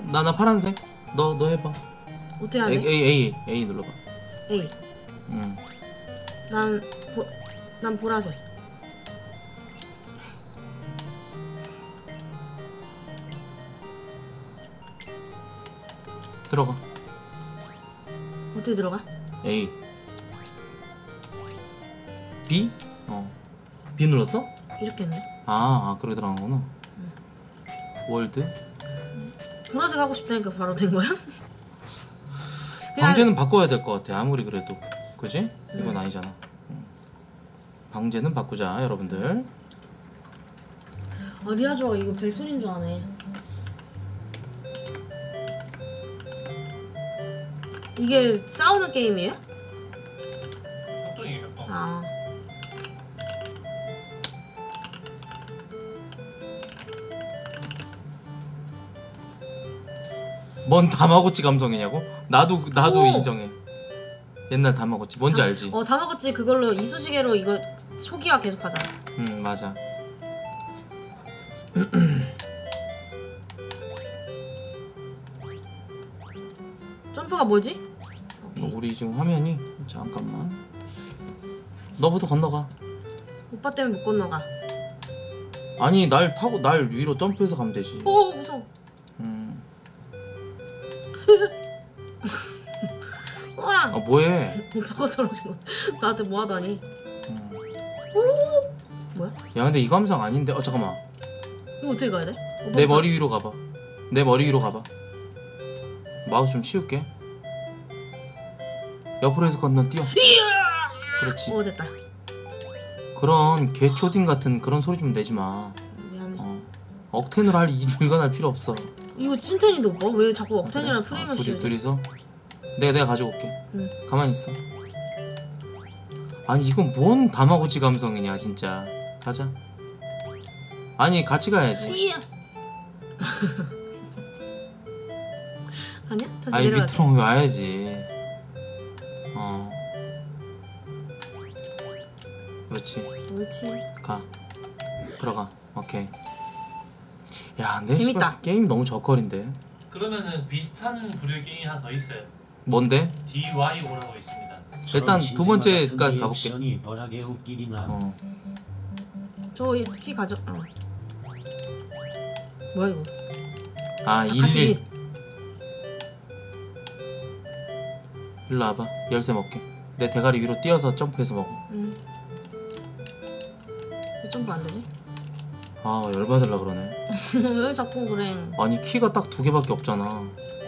나 파란색. 너 해봐. 어떻게 하네? A 눌러봐. A. 난 보라색. 들어가. 어떻게 들어가? A. B? B 눌렀어? 이렇게 했네. 그래 들어간 거구나. 월드. 보라색 하고 싶다니까 바로 된 거야? 방제는 바꿔야 될 것 같아. 아무리 그래도. 그지? 이건 아니잖아. 방제는 바꾸자 여러분들. 리아주가 이거 벨소리인 줄 아네. 이게 싸우는 게임이에요? 협동이에요. 뭔 다마고치 감성이냐고? 나도 오! 인정해. 옛날 다마고치 뭔지 알지? 다마고치 그걸로 이쑤시개로 이거 초기화 계속 하잖아. 맞아. 점프가 뭐지? 오케이. 우리 지금 화면이 잠깐만. 너부터 건너가. 오빠 때문에 못 건너가. 아니 날 타고 날 위로 점프해서 가면 되지. 오 무서워. 우와. 뭐해? 벽가 떨어진 거. 나한테 뭐 하다니? 뭐야? 야 근데 이 감성 아닌데. 잠깐만. 이거 어떻게 가야 돼? 내 머리 위로 가봐. 내 머리 위로 가봐. 마우스 좀 치울게. 옆으로 해서 건너 뛰어. 그렇지. 됐다. 그런 개초딩 같은 그런 소리 좀 내지 마. 미안해. 억텐으로 이건 할 필요 없어. 이거 찐텐인데 오빠? 왜 자꾸 억텐이랑 프리미엄 씌우지? 둘이서 내가 가지고 올게. 가만히 있어. 아니 이건 뭔 다마고치 감성이냐 진짜. 가자. 아니 같이 가야지. 이야. 아니야? 다시 아니 내려가자. 밑으로 와야지. 그렇지. 옳지. 가. 들어가. 오케이. 야, 내 재밌다. 게임 너무 저컬인데. 그러면은 비슷한 부류의 게임이 하나 더 있어요. 뭔데? DYO라고 있습니다. 일단 두 번째까지 가볼게. 저 키 가져. 뭐야 이거? 11. 같이 일로 와봐. 열쇠 먹게. 내 대가리 위로 뛰어서 점프해서 먹어. 왜 점프 안 되지? 열받을라 그러네. 왜 자꾸 그래? 아니 키가 딱 2개밖에 없잖아.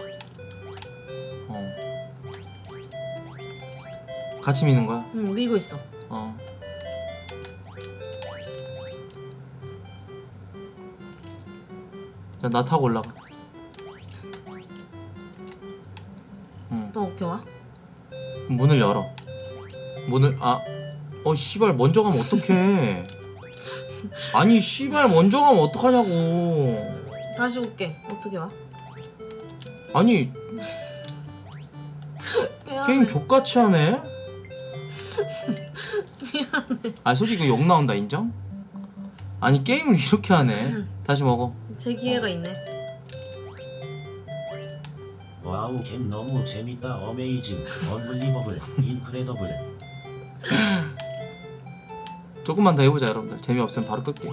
같이 미는 거야? 응, 밀고 있어. 자, 나 타고 올라가. 또 어떻게 와? 문을 열어. 문을 씨발 먼저 가면 어떡해. 아니 씨발 먼저 가면 어떡하냐고. 다시 올게. 어떻게 와? 아니 게임 족같이 하네. 미안해. 아니 솔직히 이거 욕 나온다. 인정? 아니 게임을 이렇게 하네. 다시 먹어. 제 기회가 있네. 와우 갱 너무 재밌다. 어메이징 언블리버블 인크레더블. 조금만 더 해보자 여러분들. 재미없으면 바로 끌게.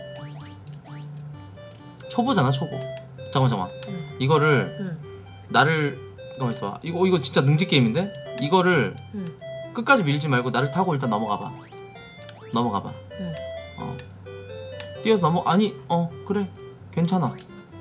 초보잖아 초보. 잠깐만. 이거를 나를 가만 있어봐. 이거 진짜 능지 게임인데? 이거를 끝까지 밀지 말고 나를 타고 일단 넘어가봐. 뛰어서 그래 괜찮아.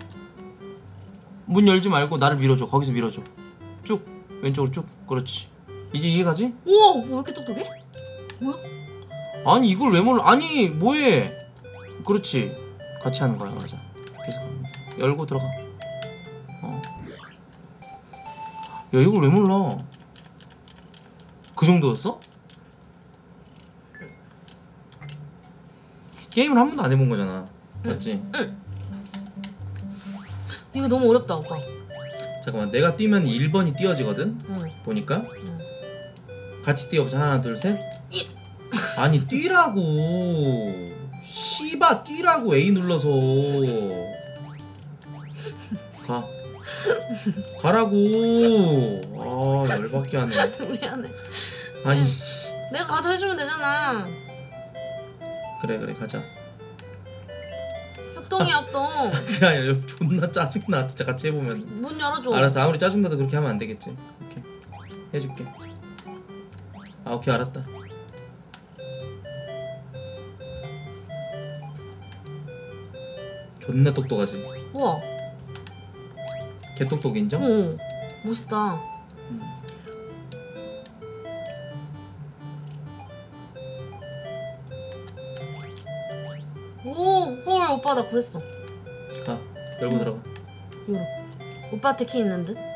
문 열지 말고 나를 밀어줘. 거기서 밀어줘. 쭉 왼쪽으로 쭉. 그렇지. 이제 이해가지? 우와 왜 이렇게 똑똑해? 뭐야? 아니 이걸 왜 몰라. 아니 뭐해. 그렇지. 같이 하는 거야. 맞아. 계속 열고 들어가. 야 이걸 왜 몰라. 그 정도였어? 게임을 한 번도 안 해본 거잖아. 맞지? 응. 이거 너무 어렵다 오빠. 잠깐만 내가 뛰면 1번이 띄어지거든? 보니까 같이 뛰어보자. 하나 둘 셋. 아니 뛰라고. 씨바 뛰라고. A 눌러서 가. 가라고. 아 열받게 하네. 미안해. 아니 내가 가서 해주면 되잖아. 그래 가자. 협동이야 협동. 그게 아니라 존나 짜증나 진짜 같이 해보면. 문 열어줘. 알았어 아무리 짜증나도 그렇게 하면 안 되겠지. 오케이 해줄게. 아 오케이 알았다. 존나 똑똑하지. 우와. 개똑똑 인정? 오 멋있다. 헐 오빠 나 구했어. 가 열고 들어가. 열어. 오빠한테 키 있는 듯?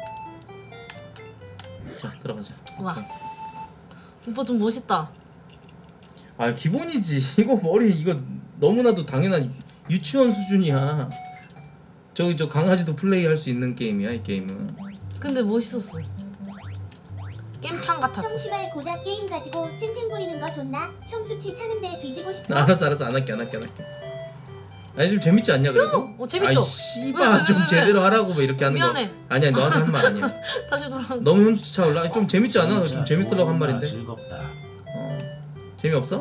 자 들어가자. 와. 오케이. 오빠 좀 멋있다. 아 기본이지. 이거 머리 이거 너무나도 당연한 유치원 수준이야. 저 강아지도 플레이할 수 있는 게임이야 이 게임은. 근데 멋있었어. 겜창 같았어. 형 시발 고작 게임 가지고 찡찡거리는 거 존나 형 수치 차는데 뒤지고 싶어. 알았어 안 할게. 아니 좀 재밌지 않냐 그래도? 재밌죠? 아이 씨발 좀 제대로 하라고 뭐 이렇게 하는 미안해. 거. 아니야 너한테 한 말 아니야. 다시 돌아. 너무 혐수치 차올라. 아니, 좀 재밌지 않아? 좀 재밌으려고 한 말인데. 즐겁다. 재미없어?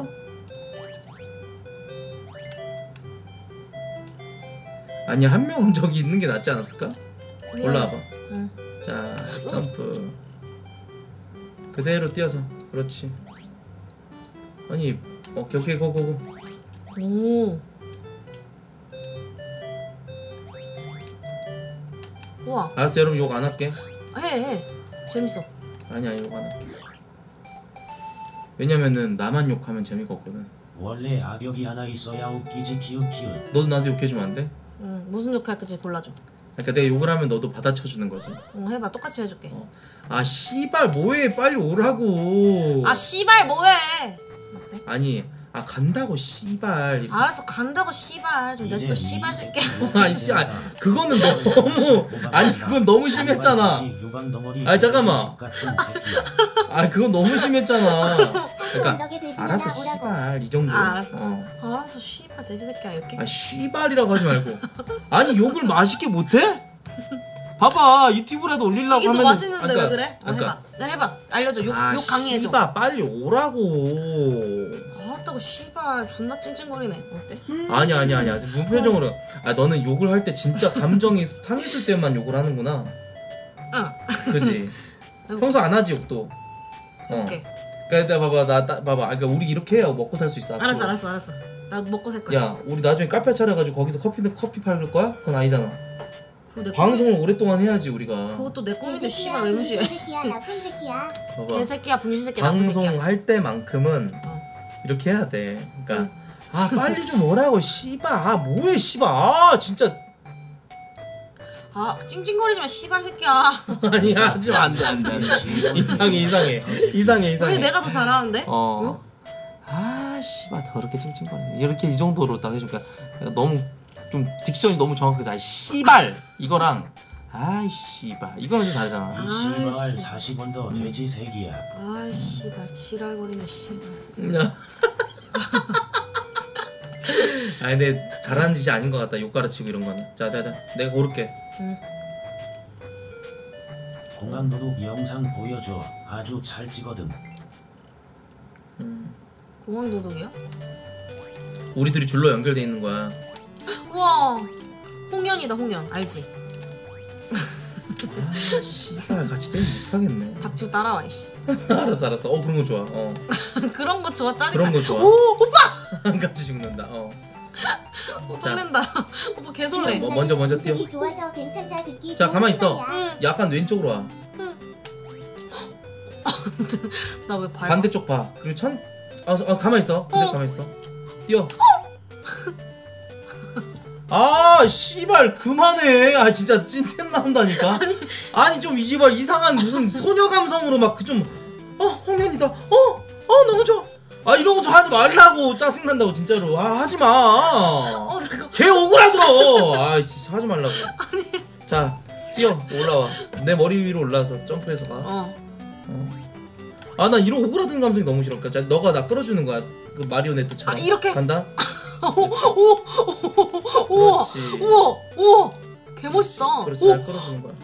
아니야 한 명 저기 있는 게 낫지 않았을까? 올라와봐. 응. 자 점프. 그대로 뛰어서. 그렇지. 아니 오케이 고고고. 오. 우와. 알았어 여러분 욕 안 할게. 해. 재밌어. 아니야 욕 안 할게. 왜냐면은 나만 욕하면 재미가 없거든. 원래 악역이 하나 있어야 웃기지 키읔. 너도 나한테 욕해주면 안 돼? 응. 무슨 욕 할지 골라줘. 그러니까 내가 욕을 하면 너도 받아쳐주는 거지. 응. 해봐. 똑같이 해줄게. 아 씨발 뭐해 빨리 오라고. 아 씨발 뭐해. 어때? 아니 아 간다고 씨발. 이렇게. 알았어 간다고 씨발. 좀 냅둬 씨발 새끼야. 아니 씨 그거는 너무 아니 그건 너무 심했잖아. 아니 잠깐만. 아 그건 너무 심했잖아. 그러니까 알았어 씨발 이 정도. 알았어. 알았어 씨발 돼지 새끼야 이렇게. 아 씨발이라고 하지 말고. 아니 욕을 맛있게 못해? 봐봐 유튜브라도 올리려고 이게 더 하면 맛있는데 왜 그래? 해봐. 나 해봐. 알려줘. 욕 강의해줘. 씨발 빨리 오라고. 아따고 씨발 존나 찡찡거리네. 어때? 아니야 무표정으로. 아 너는 욕을 할 때 진짜 감정이 상했을 때만 욕을 하는구나. 응. 그지? 평소 안 하지 욕도. 오케이. 그러니까 봐봐 봐봐. 그러니까 우리 이렇게 해야 먹고 살 수 있어. 앞으로. 알았어. 나 먹고 살 거야. 야 우리 나중에 카페 차려가지고 거기서 커피 팔을 거야? 그건 아니잖아. 그거 내 방송을 오랫동안 해야지 우리가. 그것도 내 꿈인데 씨발 왜 무시해? 개새끼야 나쁜 새끼야. 봐봐. 개새끼야 분신새끼야 나쁜 새끼야. 방송할 때만큼은 이렇게 해야 돼. 그러니까 아 빨리 좀 오라고 씨발. 아 뭐해 씨발. 아 진짜. 아 찡찡거리지 마 씨발 새끼야. 아니 하지마 안돼. 이상해. 왜 내가 더 잘하는데? 아 씨발 더럽게 찡찡거리네. 이렇게 이 정도로 딱 해줄까. 너무 좀 딕션이 너무 정확해서 아 씨발 이거랑 아 씨발 이거는 좀 다르잖아. 씨발 40원 더 돼지 새끼야. 아 씨발 지랄거리네 씨발. 아 근데 잘하는 짓이 아닌 것 같다. 욕 가르치고 이런 거는. 자 내가 고를게. 공항도둑 영상 보여줘. 아주 잘 찍거든. 공항도둑이야? 우리 둘이 줄로 연결돼 있는 거야. 우와 홍연이다 홍연 알지? 아 씨발 같이 게임 못하겠네. 닥치고 따라와 이씨. 알았어. 그런 거 좋아. 그런 거 좋아 짜증나. 그런 거 좋아. 오 오빠. 같이 죽는다. 설렌다. 오빠 개설레. 먼저 뛰어. 좋아서 괜찮다 듣기. 자 가만 있어. 응. 약간 왼쪽으로 와. 나 왜 밟아? 반대쪽 봐. 그리고 가만 있어. 그대로 가만 있어. 뛰어. 아 씨발 그만해. 아 진짜 찐텐 나온다니까. 아니 좀 이발 이상한 무슨 소녀 감성으로 막 그 좀 홍현이다. 너무 좋아. 아 이런 거 좀 하지 말라고. 짜증난다고 진짜로. 아 하지 마. 걔 오그라들어. 아 진짜 하지 말라고. 자 뛰어 올라와. 내 머리 위로 올라와서 점프해서 가. 아 나 이런 오그라드는 감성이 너무 싫어. 그러니까 너가 나 끌어주는 거야. 그 마리오네트처럼. 아 이렇게 간다. 우와 그렇지. 우와 개 멋있다. 그렇지, 날 끌어주는 거야.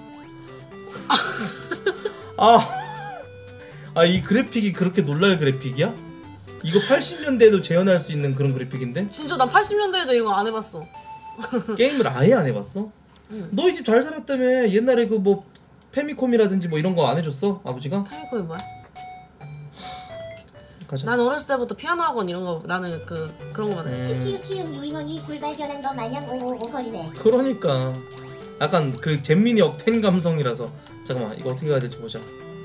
이 그래픽이 그렇게 놀랄 그래픽이야? 이거 80년대에도 재현할 수 있는 그런 그래픽인데? 진짜 난 80년대에도 이런 거 안 해봤어. 게임을 아예 안 해봤어? 너희 집 잘 살았다며. 옛날에 그 뭐 페미콤이라든지 뭐 이런 거 안 해줬어? 아버지가? 페미콤이 뭐야? 가자. 난 어렸을 때부터 피아노 학원 이런 거 나는 그런 거만 해. 키키키음 유이원이 굴발견한 거 마냥 오오오거리네. 그러니까 약간 그 잼민이 억텐 감성이라서. 잠깐만, 이거 어떻게 가야 될지 보자.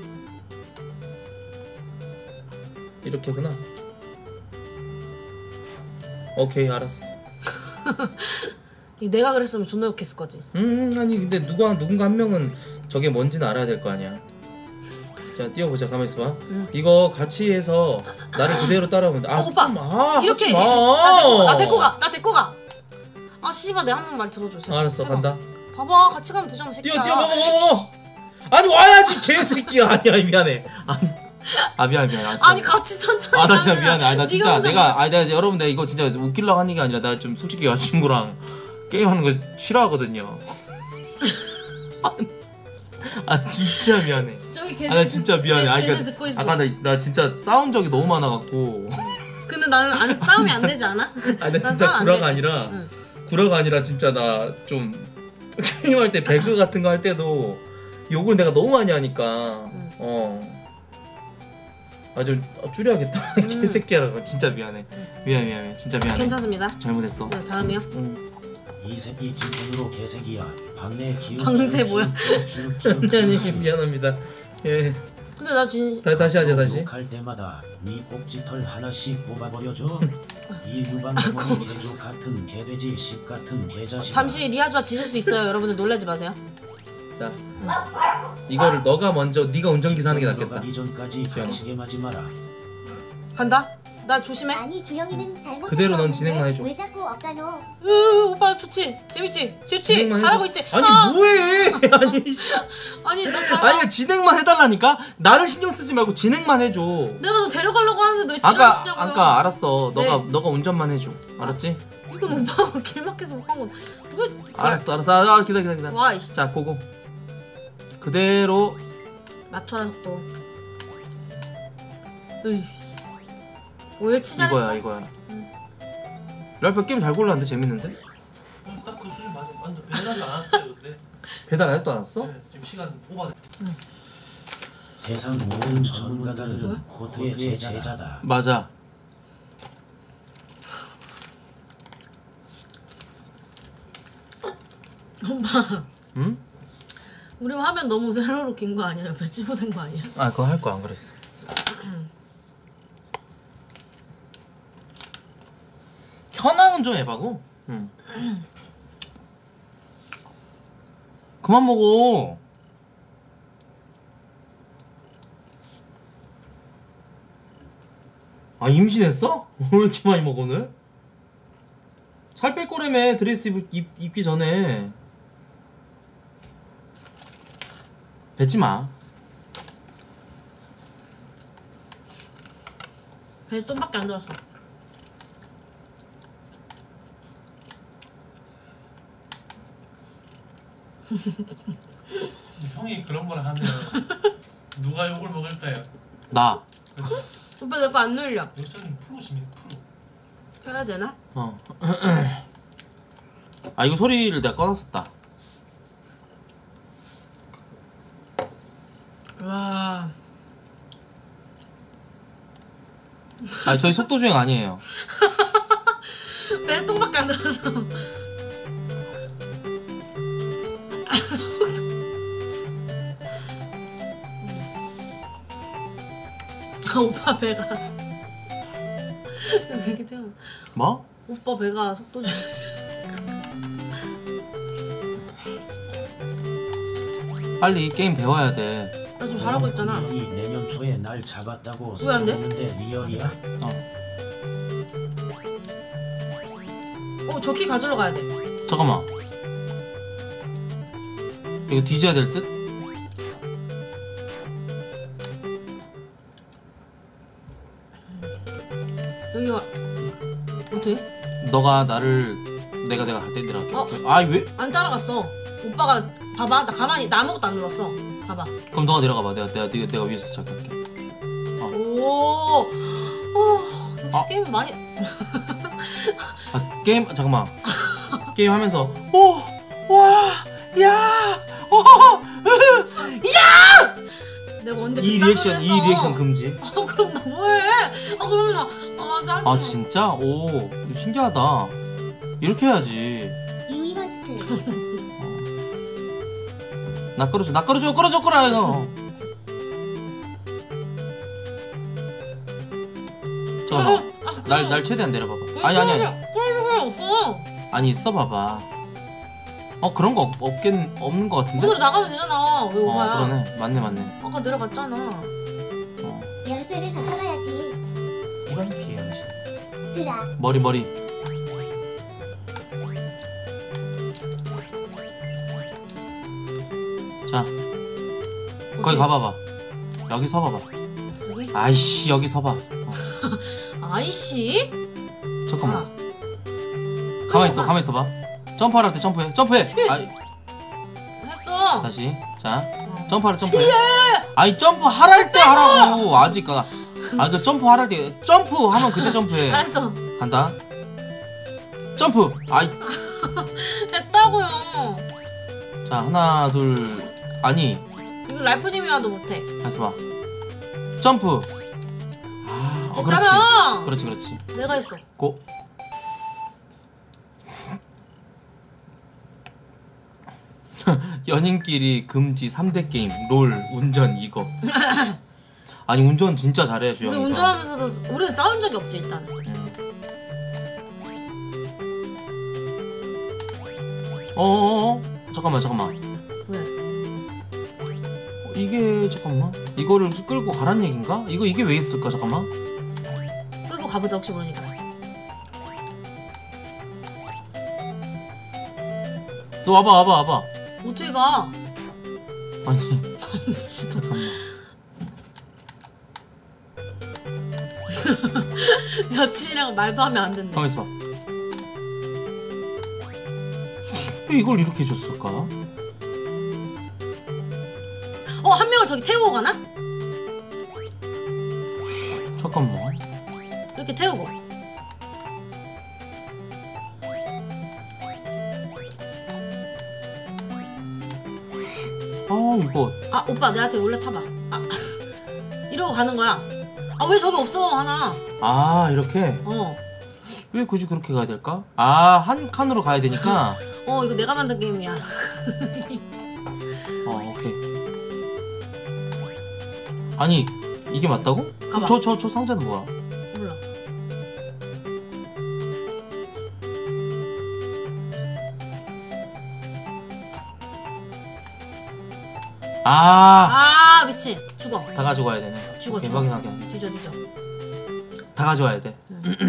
이렇게구나. 오케이, 알았어. 이 내가 그랬으면 존나 욕했을 거지. 아니 근데 누군가 한 명은 저게 뭔지는 알아야 될 거 아니야. 자, 띄워보자. 가만 있어봐. 이거 같이 해서 나를 그대로 따라오면 돼. 오빠 이렇게 하지 마. 나 데리고 가. 아 씨발 내 한 번만 들어줘. 제발. 알았어, 해봐. 간다. 봐봐 같이 가면 되잖아 새끼야. 뛰어 먹어. 아니 와야지 개새끼야. 아니야, 미안해. 미안해. 아니 같이 천천히. 나 진짜 미안해. 나 진짜 혼자 내가 여러분, 내가 이거 진짜 웃기려고 하는 게 아니라 나 좀 솔직히 여자친구랑 게임하는 거 싫어하거든요. 진짜 미안해. 저기 걔 나 진짜 미안해. 걔네 듣고 있어. 나 진짜 싸운 적이 너무 많아갖고. 근데 나는 싸움이 안 되지 않아? 나 진짜 구라가 아니라 진짜 나 좀 게임할 때 배그 같은 거 할 때도 욕을 내가 너무 많이 하니까 좀 줄여야겠다. 개새끼라고. 진짜 미안해. 미안해. 진짜 미안해. 괜찮습니다. 잘못했어. 네, 다음이요. 이 새끼 진심으로 개새끼야. 방내 기운. 방제 뭐야? 미안합니다. 예. 근데 나 다시 하자. 다시. 할 때마다 네 꼭지털 하나씩 뽑아버려줘. 이 유방병원 개조 같은 개돼지 씨 같은 개자식. 잠시 리아주와 지실 수 있어요. 여러분들 놀라지 마세요. 자, 이거를 네가 운전기사 하는 게 낫겠다. 이전까지 간식에 맞지 마라. 간다. 나 조심해. 아니 주영이는 잘못한 그대로 거 넌 없는데 진행만 해줘. 왜 자꾸 없다노? 오빠 좋지. 재밌지. 진행만 잘하고 해줘. 있지. 아니 뭐해? 아니 너 잘. 아니 진행만 해달라니까. 나를 신경 쓰지 말고 진행만 해줘. 내가 너 데려가려고 하는데 왜 지랄하시냐고요. 아까 알았어. 네. 너가 운전만 해줘. 알았지? 이건 오빠가 길막해서 못 간 건. 왜? 알았어. 기다려. 와 이씨. 자, 고고. 그대로. 맞춰라 속도. 으이. 옳지 잘했어. 이거야. 랄프 게임 잘 골랐는데 재밌는데? 딱 그 수준 맞아. 완전 배달도 안 왔어요 근데. 배달 아직도 안 왔어? 네, 지금 시간 오버돼. 세상 모든 전문가들은 코트의 제자다. 맞아. 오빠. 응? 우리 화면 너무 세로로 긴 거 아니야? 옆에 찌부된 거 아니야? 그거 할 거 안 그랬어. 현황은 좀 해봐고. 그만 먹어. 임신했어? 왜 이렇게 많이 먹어 오늘? 살 뺄 거라며. 드레스 입기 전에. 뱉지 마. 배 좀밖에 안 들었어. 형이 그런 걸 하면 누가 욕을 먹을까요? 나. 그렇죠. 오빠 내 거 안 눌려. 역사님 프로십니다. 프로. 켜야 되나? 이거 소리를 내가 꺼놨었다. 와. 저희 속도 주행 아니에요. 배 똥밖에 안 들어서. 오빠 배가 왜 이렇게 태어? 뭐? 오빠 배가 속도 좀. 빨리 게임 배워야 돼. 나 지금 잘하고 있잖아. 이 내년 초에 날 잡았다고 왜안 돼? 쓰는데 리얼이야? 저 키 가지러 가야 돼. 잠깐만. 이거 뒤져야 될 듯? 여기가 어떻게? 너가 나를 내가 갈 때 내려갈게. 어? 왜? 안 따라갔어. 오빠가 봐봐 나 가만히 나 아무것도 안 눌렀어. 봐봐. 그럼 너가 내려가봐. 내가 위에서 시작할게. 오. 아. 게임 많이. 아 게임 잠깐만. 게임 하면서 오와야 야! 내가 언제 이 그딴 리액션 소리 이 했어. 리액션 금지. 그럼 나 뭐해? 그러면 나 아 진짜? 오 신기하다. 이렇게 해야지. 유이먼스트. 나 끌어줘 이거. 잠깐만. 날 최대한 내려봐봐. 아니 그래 없어. 아니 있어 봐봐. 그런 거 없는 거 같은데? 오늘 나가면 되잖아. 왜 오바야? 그러네. 맞네. 아까 내려갔잖아. 열쇠를 가져가야지. 이런 비행시. 드라. 머리. 자, 거기 가봐봐. 여기 서봐봐. 여기? 아이씨 여기 서봐. 아이씨? 잠깐만. 가만히 있어봐. 점프할 때 점프해. 했어. 다시. 자, 점프할 때 점프해. 아이 점프 하랄 때 하라고. 아직까. 그 점프 하랄 때 점프하면 그때 점프해. 알았어. 간다. 점프. 아이. 했다고요. 자 하나 둘. 아니. 이거 랄프님이 와도 못해. 다시 봐. 점프. 됐잖아. 그렇지. 내가 했어. 고. 연인끼리 금지 3대 게임 롤 운전 이거. 아니 운전 진짜 잘해 주영이가. 우리 운전하면서도 우리는 싸운 적이 없지 일단은. 잠깐만. 왜? 이게 잠깐만. 이거를 끌고 가란 얘긴가? 이게 왜 있을까? 잠깐만. 끌고 가보자 혹시 모르니까. 너 와봐. 어떻게 가? 아니. 잠깐만. 여친이랑 말도 하면 안 된대. 가만 있어봐. 왜 이걸 이렇게 해줬을까? 한 명을 저기 태우고 가나? 잠깐만. 이렇게 태우고. 이거. 오빠 내한테 원래 타봐. 이러고 가는 거야. 왜 저기 없어 하나. 이렇게? 왜 굳이 그렇게 가야 될까? 한 칸으로 가야 되니까. 이거 내가 만든 게임이야. 오케이. 아니 이게 맞다고? 가봐. 저 상자는 뭐야? 몰라. 미친. 죽어. 다 가져가야 되네. 죽어. 확인하게. 뒤져. 다 가져와야 돼.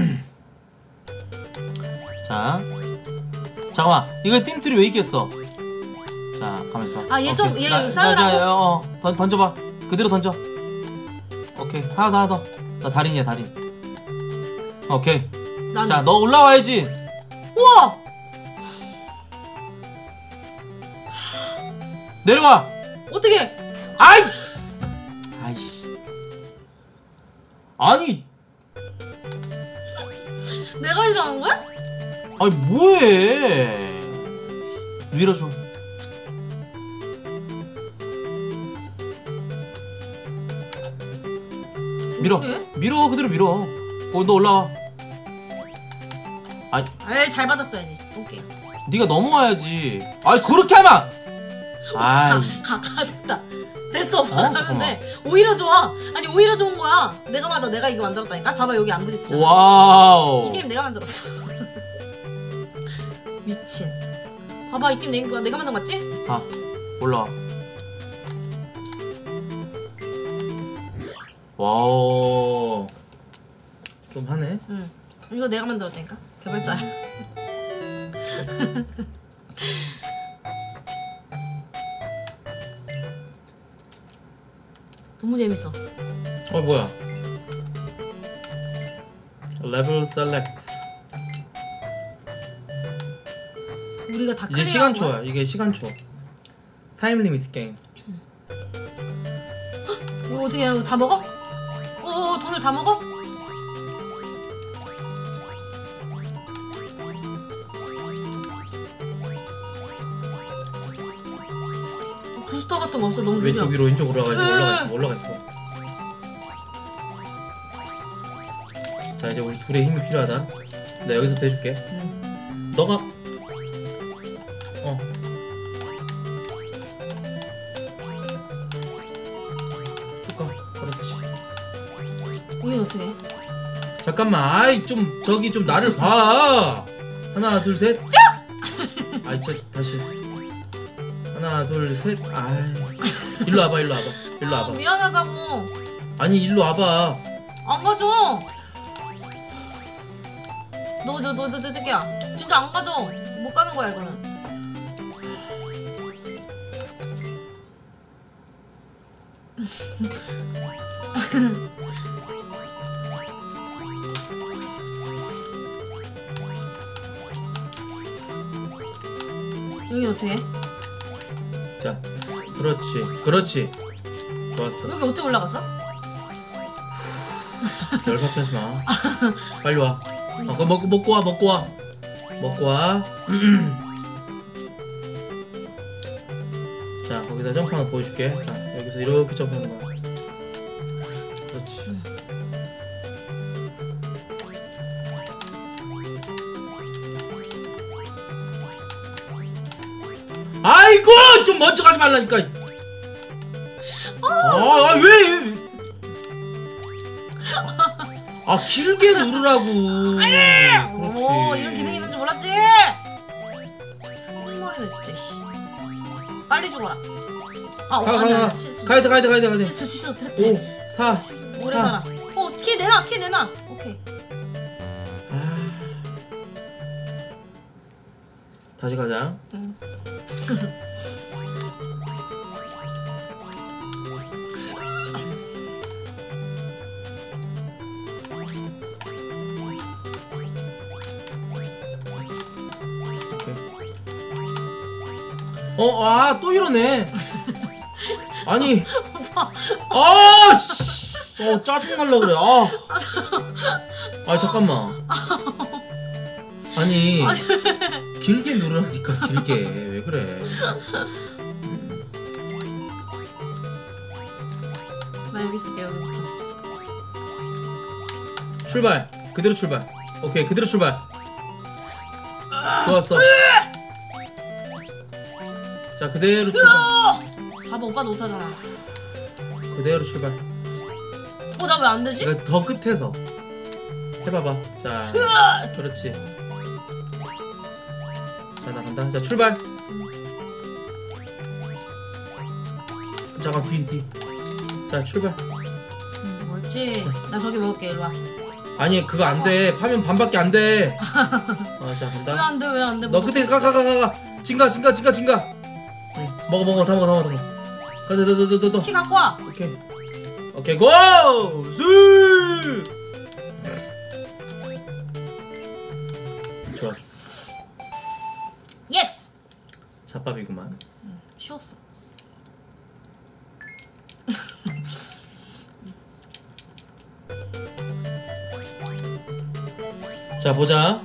자, 잠깐만. 이거 띵틀이 왜 있겠어? 자, 가만있어. 얘 싸우라고? 던져봐. 그대로 던져. 오케이. 하나 더. 나 달인이야, 달인. 오케이. 나는. 자, 너 올라와야지. 우와! 내려와. 어떻게? 아이씨. 아니. 내가 이상한 거야? 아니 뭐해? 밀어줘. 밀어 그대로 밀어. 너 올라와. 잘 받았어야지. 오케이. 네가 넘어와야지. 그렇게 하면. 됐다. 됐어. 가면 돼. 오히려 좋아. 오히려 좋은 거야. 내가 이거 만들었다니까. 봐봐 여기 안 부딪히잖아. 와우. 이 게임 내가 만들었어. 미친. 봐봐 이 게임 내가 만든 거 맞지? 가. 올라와. 와우. 좀 하네. 응. 이거 내가 만들었다니까. 개발자야. 너무 재밌어. 뭐야? 레벨 셀렉트. 우리 우리가 다 이제 시간초야. 이게 시간초. 타임 리미트 게임. 이거 어떻게 해? 다 먹어? 오, 돈을 다 먹어? 부스터 같은 거 없어? 너무 느려. 왼쪽 위로 왼쪽 올라가 있어. 자 이제 우리 둘의 힘이 필요하다. 나 여기서부터 해줄게. 너가 줄까? 그렇지. 여긴 어떻게 해? 잠깐만. 아이 좀 저기 좀 나를 봐. 하나 둘 셋. 아이 다시. 하나 둘 셋. 아이 일로 와봐. 미안하다고. 아니 일로 와봐. 안 가져. 너 새끼야. 진짜 안 가져. 못 가는 거야 이거는. 여기 어떻게 해? 자, 그렇지. 좋았어. 여기 어떻게 올라갔어? 열받게 하지 마. 빨리 와. 그거 먹고 와. 자, 거기다 점프하는 거 보여줄게. 자, 여기서 이렇게 점프하는 거야. 그렇지. 아이고 좀 먼저 가지 말라니까. 왜? 길게 누르라고. 그렇지. 오, 이런 기능이 있는 줄 몰랐지. 승질머리네 진짜. 씨. 빨리 죽어라. 가. 가야 돼. 실수 됐대. 5, 4, 오래 살아. 키 내놔. 오케이. 다시 가자. 응. 또 이러네. 아니. 짜증날라 그래. 잠깐만. 아니. 길게 누르라니까, 길게. 왜 그래. 나 여기 있을게, 여기부터. 출발. 그대로 출발. 오케이, 그대로 출발. 좋았어. 자, 그대로 출발. 봐봐, 오빠도 못하잖아. 그대로 출발. 나 왜 안 되지? 이거 더 끝에서 해봐봐. 자, 그렇지. 자, 나간다. 자, 출발. 잠깐 뒤. 자, 출발. 옳지. 나 저기 먹을게. 일로 와. 아니, 그거 안 돼. 파면 반밖에 안 돼. 자, 간다. 왜 안 돼? 너 끝에 가. 진가. 응. 먹어. 다 먹어. 가. 너. 키 갖고 와. 오케이, 고! 술! 좋았어. 예스. 잡밥이구만. 쉬웠어. 자, 보자.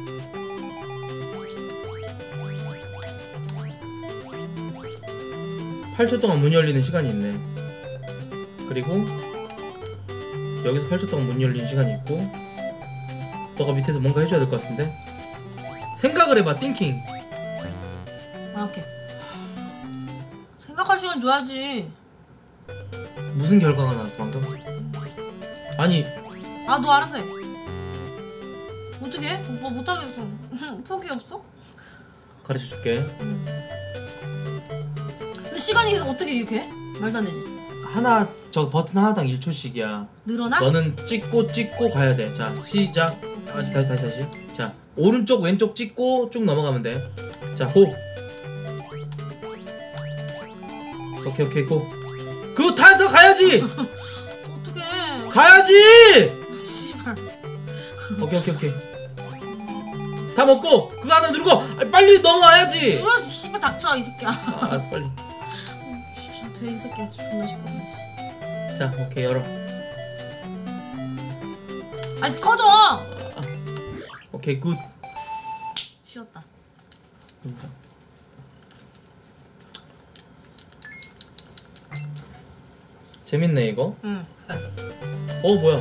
(8초) 동안 문이 열리는 시간이 있네. 그리고 여기서 8초 동안 문이 열리는 시간이 있고, 너가 밑에서 뭔가 해줘야 될 것 같은데. 생각을 해봐. 띵킹. 오케이. 생각할 시간 줘야지. 무슨 결과가 나왔어 방금? 아니, 너 알아서 해. 어떻게 해? 오빠 못하겠어. 포기 없어? 가르쳐줄게. 근데 시간이 어떻게 이렇게 해? 말도 안 되지. 저 버튼 하나당 1초씩이야. 늘어나? 너는 찍고 가야 돼. 자, 시작. 다시. 자, 오른쪽 왼쪽 찍고 쭉 넘어가면 돼. 자, 고. 오케이, 고. 그거 타서 가야지. 어떡해. 가야지. 씨발. 오케이. 다 먹고 그거 하나 누르고 빨리 넘어와야지. 그러지 씨발 닥쳐 이 새끼야. 알았어 빨리. 진짜 돼이 새끼야 존나 시끄럽네. 자 오케이 열어. 아니 꺼져. 오케이 굿. 쉬었다. 재밌네 이거. 응. 뭐야?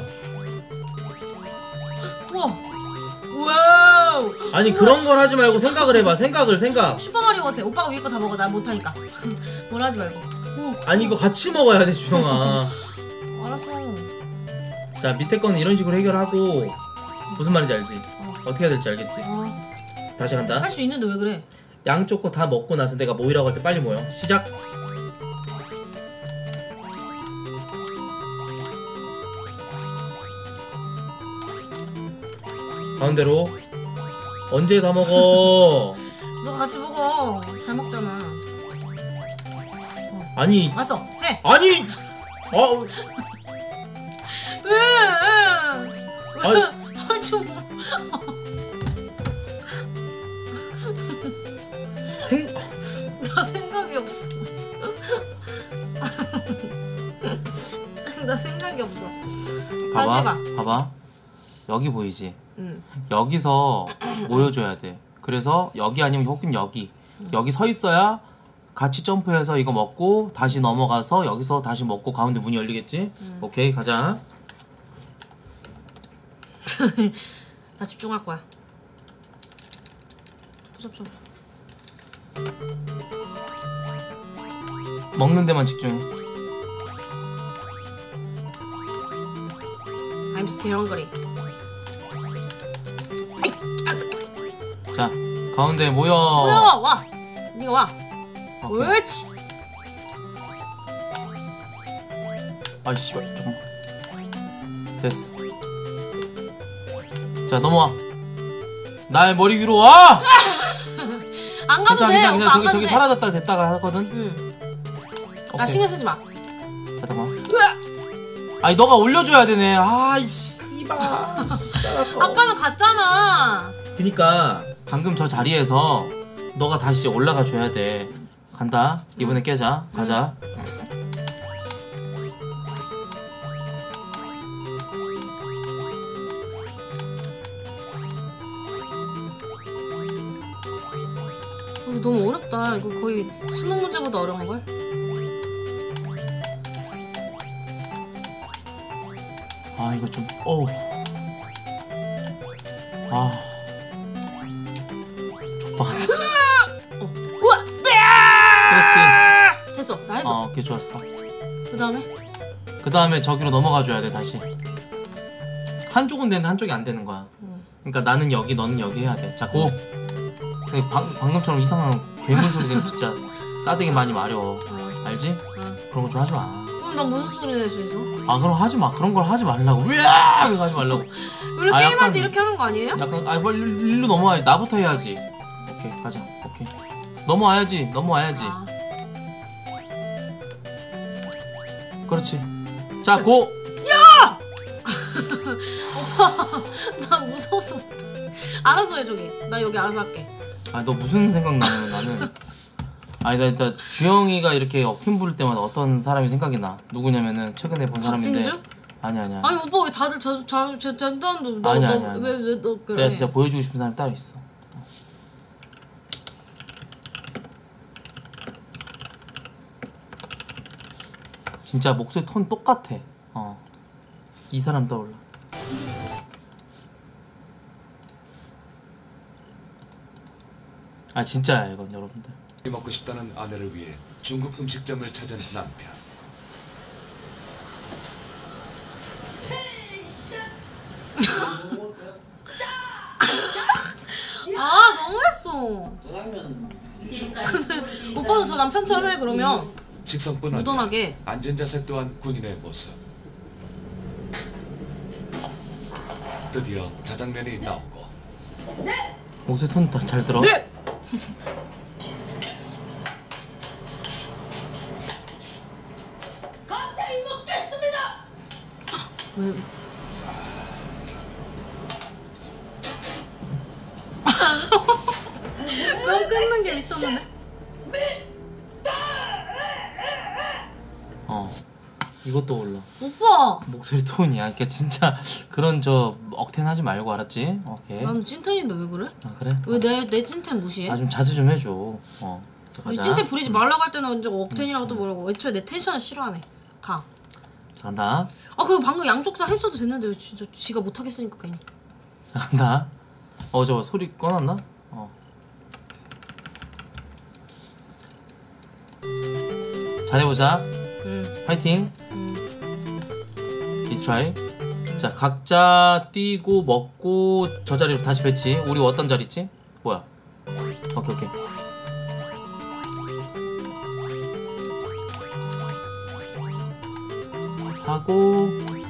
우와. 와우. 아니 그런 걸 하지 말고 생각을 해봐. 생각. 슈퍼마리오 같아. 오빠가 위에 거 다 먹어. 난 못하니까. 뭘 하지 말고. 오. 아니 이거 같이 먹어야 돼 주영아. 알았어. 자 밑에 거는 이런 식으로 해결하고 무슨 말인지 알지? 어떻게 해야 될지 알겠지? 다시 간다. 할 수 있는데 왜 그래? 양쪽 거 다 먹고 나서 내가 모이라고 할 때 빨리 모여. 시작. 가운데로. 언제 다 먹어? 너가 같이 먹어. 잘 먹잖아. 아니 알았어. 해. 아니 왜? 아니. 좀. 나 생각이 없어. 나 생각이 없어. 다시 해봐. 봐봐. 여기 보이지? 응. 여기서 모여줘야 돼. 그래서 여기 아니면 혹은 여기. 여기 서 있어야 같이 점프해서 이거 먹고 다시 넘어가서 여기서 다시 먹고 가운데 문이 열리겠지? 오케이 가자. 나 집중할 거야. 잡. 먹는 데만 집중해. I'm still hungry. 자 가운데 모여. 와. 네가 와. 오케이. 옳지. 아 씨발 잠깐만. 됐어. 자 넘어와. 나의 머리 위로 와. 안 가도 돼. 괜찮아. 오빠 안 가도 저기 돼. 사라졌다 됐다가 하거든. 응. 나 오케이. 신경 쓰지 마. 잠깐만. 아니 너가 올려줘야 되네. 아이 씨발. 아까는 갔잖아. 그니까 방금 저 자리에서 너가 다시 올라가 줘야 돼. 간다. 이번에 깨자. 가자. 너무 어렵다. 이거 거의 수능 문제보다 어려운 걸. 아 이거 좀 어우. 아 족바 같아. 우와. 그렇지. 됐어. 나 했어. 오케이 좋았어. 그 다음에 저기로 넘어가 줘야 돼 다시. 한쪽은 되는데 한쪽이 안 되는 거야. 그러니까 나는 여기 너는 여기 해야 돼. 자 고. 근데 방금처럼 이상한 괴물 소리 내면 진짜 싸대기 많이 마려. 알지? 그런 거 좀 하지 마. 그럼 난 무슨 소리 낼 수 있어? 아 그럼 하지 마. 그런 걸 하지 말라고. 왜 하지 말라고. 원래 아, 게임할 약간- 때 이렇게 하는 거 아니에요? 약간 빨리 일로 넘어와야지. 나부터 해야지. 오케이 가자. 오케이 넘어와야지. 아. 그렇지. 자 고. 나 무서워서 못해. 알아서 해 저기. 나 여기 알아서 할게. 아 너 무슨 생각 나냐면 나는. 아니 나 일단 주영이가 이렇게 억힘 부를 때마다 어떤 사람이 생각이 나. 누구냐면은 최근에 본 사람인데. 박진주? 아니야. 아니 오빠 왜 다들 잔단도 아니야. 너왜너 그래? 내가 진짜 보여주고 싶은 사람이 따로 있어. 진짜 목소리 톤 똑같아. 이 사람 떠올라. 아 진짜야 이건 여러분들. 먹고 싶다는 아내를 위해 중국 음식점을 찾은 남편. 아 너무했어. 근데 오빠도 저 남편처럼 해 그러면 식성뿐 아니라 무던하게. 앉은 자세 또한 군인의 모습. 드디어 자장면이 나오고 목소리 톤 잘 들어? 네. 왜? 미쳤는데? 이것도 올라. 오빠! 목소리 톤이야. 그러니까 진짜 그런 억텐 하지 말고 알았지? 오케이. 나는 찐텐인데 왜 그래? 아 그래? 왜 내 찐텐 무시해? 좀 자제 좀 해줘. 아니, 가자. 찐텐 부리지 말라고 할 때는 언제 억텐이라고 또 뭐라고. 애초에 내 텐션을 싫어하네. 가. 자, 간다. 아 그리고 방금 양쪽 다 했어도 됐는데 왜 진짜 지가 못하겠으니까 괜히. 자, 간다. 저거 소리 꺼놨나? 잘해보자. 파이팅. 리트라이. 자, 각자 뛰고 먹고 저 자리로 다시 배치. 우리 어떤 자리 있지? 뭐야? 오케이. 하고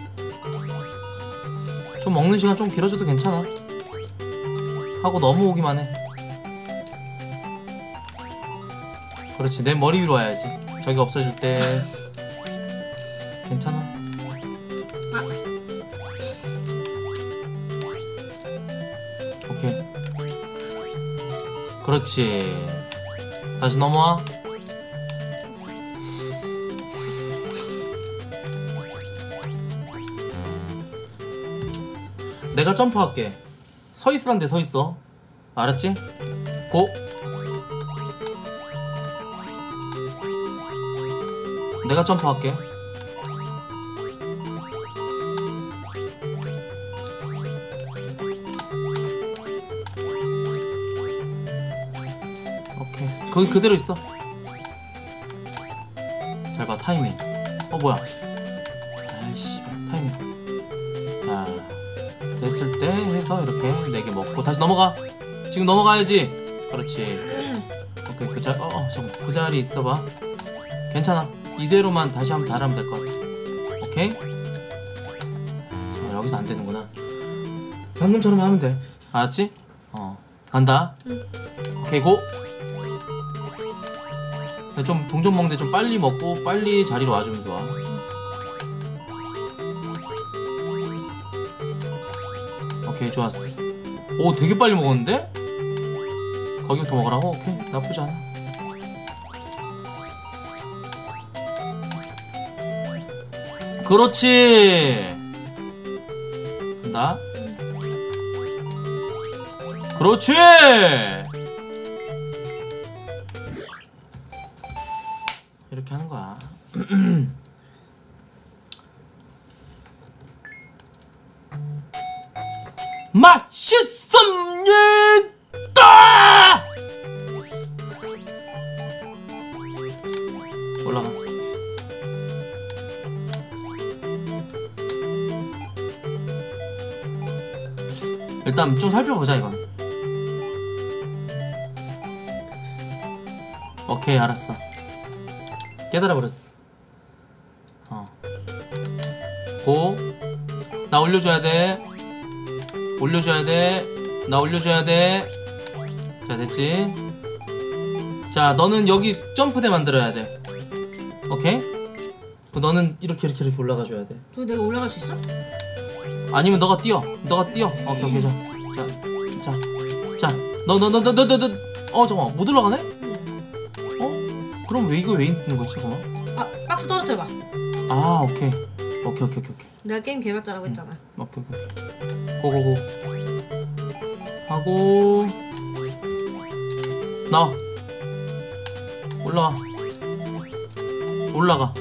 좀 먹는 시간 좀 길어져도 괜찮아. 하고 넘어오기만 해. 그렇지, 내 머리 위로 와야지. 저기 없어질 때 괜찮아. 오케이. 그렇지. 다시 넘어와. 내가 점프할게. 서 있으란데 서 있어. 알았지? 고. 내가 점프할게. 오케이. 거기 그대로 있어. 잘 봐, 타이밍. 뭐야. 아이씨, 타이밍. 자, 됐을 때 해서 이렇게 4개 먹고 다시 넘어가. 지금 넘어가야지. 그렇지. 오케이. 잠깐. 그 자리 있어봐. 괜찮아. 이대로만 다시 한번 달하면 될 것 같아. 오케이? 여기서 안 되는구나. 방금처럼 하면 돼. 알았지? 간다. 오케이, 고! 좀 동전 먹는데 좀 빨리 먹고 빨리 자리로 와주면 좋아. 오케이, 좋았어. 오, 되게 빨리 먹었는데? 거기부터 먹으라고? 오케이, 나쁘지 않아. 그렇지. 간다. 그렇지. 이렇게 하는 거야. 맛있습니다. 올라가. 일단 좀 살펴보자 이건. 오케이, 알았어. 깨달아버렸어. 고. 나 올려줘야 돼. 나 올려줘야 돼. 자, 됐지? 자, 너는 여기 점프대 만들어야 돼. 오케이? 너는 이렇게 올라가줘야 돼. 저기 내가 올라갈 수 있어? 아니면 너가 뛰어. 오케이. 자. 너. 잠깐만. 못 올라가네? 그럼 이거 왜 있는 거지? 잠깐만. 박스 떨어뜨려봐. 오케이. 내가 게임 개발자라고 했잖아. 오케이. 고고고. 하고. 나와. 올라가.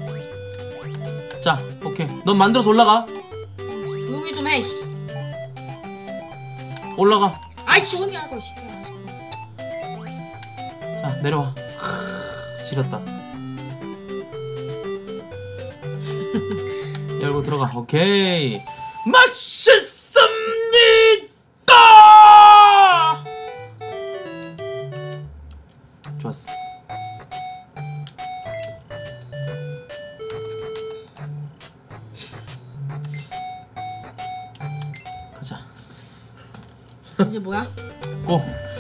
자, 오케이. 넌 만들어서 올라가. 조용히 좀 해, 씨. 올라가. 아이씨, 조용히 하고, 씨. 자, 내려와. 지렸다. 열고 들어가. 오케이. 맛있습니다. 좋았어. 가자. 이제 뭐야? 고.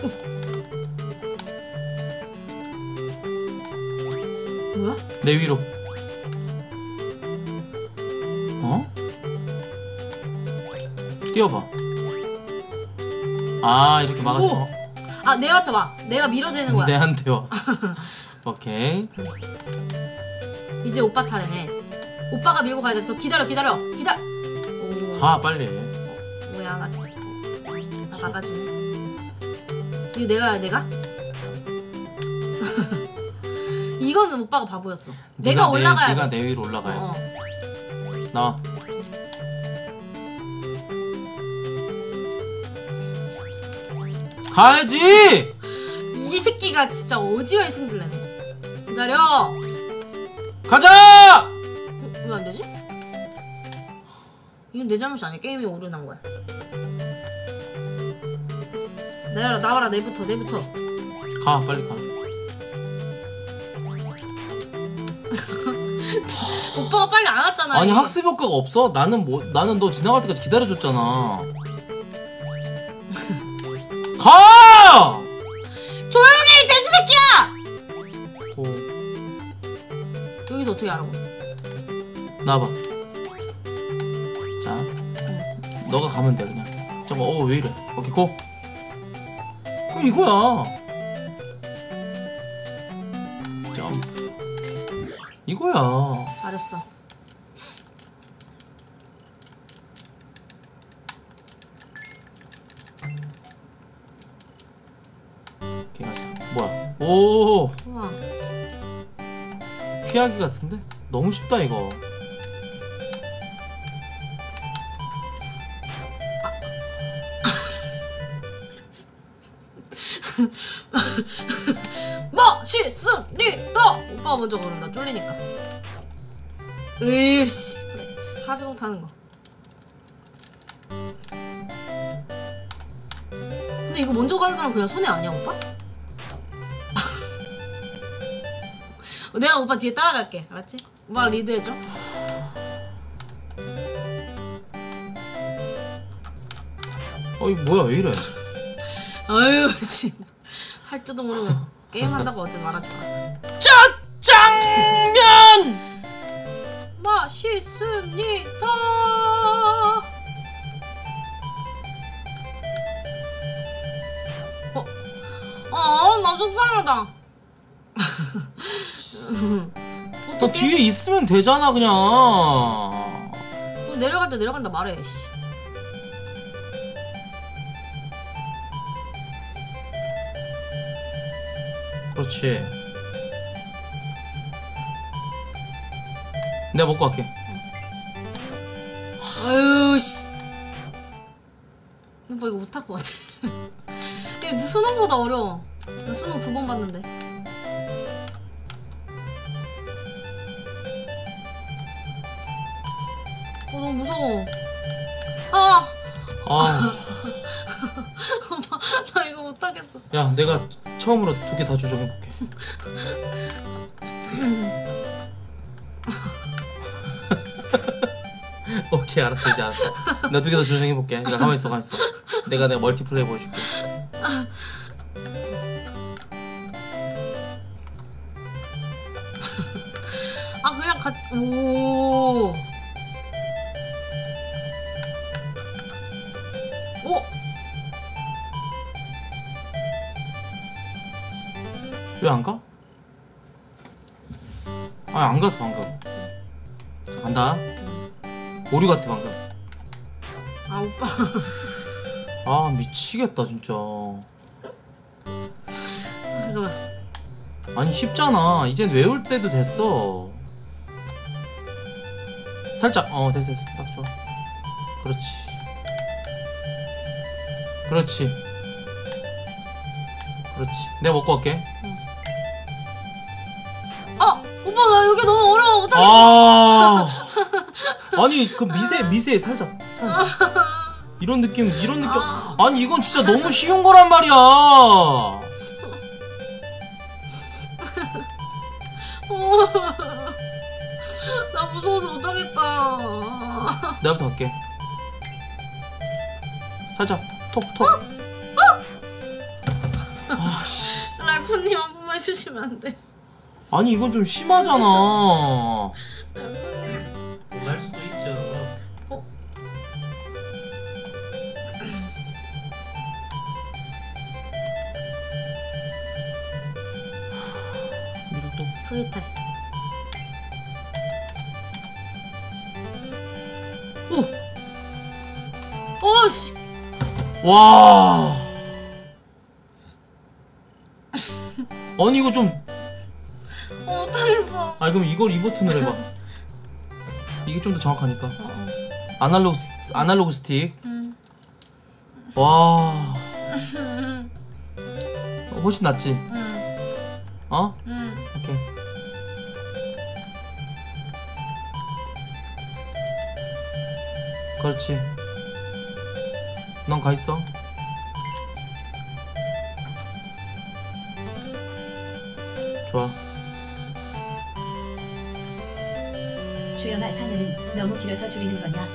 뭐야? 내 위로. 뛰어봐. 이렇게 막아줘. 아 내한테 와. 내가 밀어대는 거야. 내한테 와. 오케이. 이제 오빠 차례네. 오빠가 밀고 가야 돼. 너 기다려. 오. 가 빨리. 뭐야 나 가가지고. 이거 내가? 이거는 오빠가 바보였어. 내가 올라가야 돼. 네가 내 위로 올라가야지. 나와. 가야지. 이 새끼가 진짜 어지가 있으면 들래네. 기다려. 가자. 왜 안 되지? 이건 내 잘못이 아니야. 게임이 오류난 거야. 나와라 내부터. 가 빨리 가. 오빠가 빨리 안 왔잖아. 아니 학습 효과가 없어. 나는 너 지나갈 때까지 기다려줬잖아. 가! 조용히 돼지 새끼야! 고. 여기서 어떻게 알아? 나와봐. 자, 너가 가면 돼 그냥. 잠깐, 왜 이래? 오케이 고. 그럼 이거야. 점프. 이거야. 잘했어. 오케이 가자. 뭐야? 오. 우와. 피하기 같은데? 너무 쉽다 이거. 멋있습니다. 오빠가 먼저 걸은다. 쫄리니까. 으이씨. 그래. 하지롱 타는 거. 근데 이거 먼저 가는 사람 그냥 손해 아니야 오빠? 내가 오빠 뒤에 따라갈게. 알았지? 오빠가 리드해줘. 이거 뭐야 왜 이래? 아유 씨. 할 줄도 모르면서 게임한다고 어째 말하지 마라. 짜장면! 맛있습니다. 나 속상하다. 너 뒤에 있으면 되잖아 그냥. 그럼 내려갈 때 내려간다 말해. 씨. 그렇지. 내가 먹고 갈게. 아유 씨. 오빠 이거 못할 것 같아. 이거 수능보다 어려워. 나 수능 2번 봤는데. 너무 무서워. 아. 오빠 나 이거 못하겠어. 야 내가 처음으로 2개 다 조정해볼게. 오케이 알았어 이제 알았어. 나 2개 더 조정해볼게. 야 가만있어. 내가 멀티플레이 보여줄게. 그냥 오. 왜 안 가? 안 갔어 방금. 자, 간다. 오류 같아 방금. 오빠. 미치겠다 진짜. 잠깐만. 아니 쉽잖아. 이젠 외울 때도 됐어. 살짝 됐어 딱 좋아. 그렇지. 내가 먹고 갈게. 오빠 나 여기 너무 어려워. 못하겠어. 아니 그 미세 살짝 이런 느낌. 아니 이건 진짜 너무 쉬운 거란 말이야. 나 무서워서 못하겠다. 내가부터 갈게. 살짝 톡. 랄프님 한 번만 해주시면 안 돼? 아니 이건 좀 심하잖아. 놀랄 수도 있죠. 스위트. 오! 오, 씨! 와. 아니 이거 좀. 못하겠어. 아 그럼 이걸 이 버튼을 해봐. 이게 좀 더 정확하니까. 아날로그 스틱. 와. 훨씬 낫지. 어? 오케이. 그렇지. 넌 가 있어. 좋아. 주연아 상현은 너무 길어서 줄이는 거냐?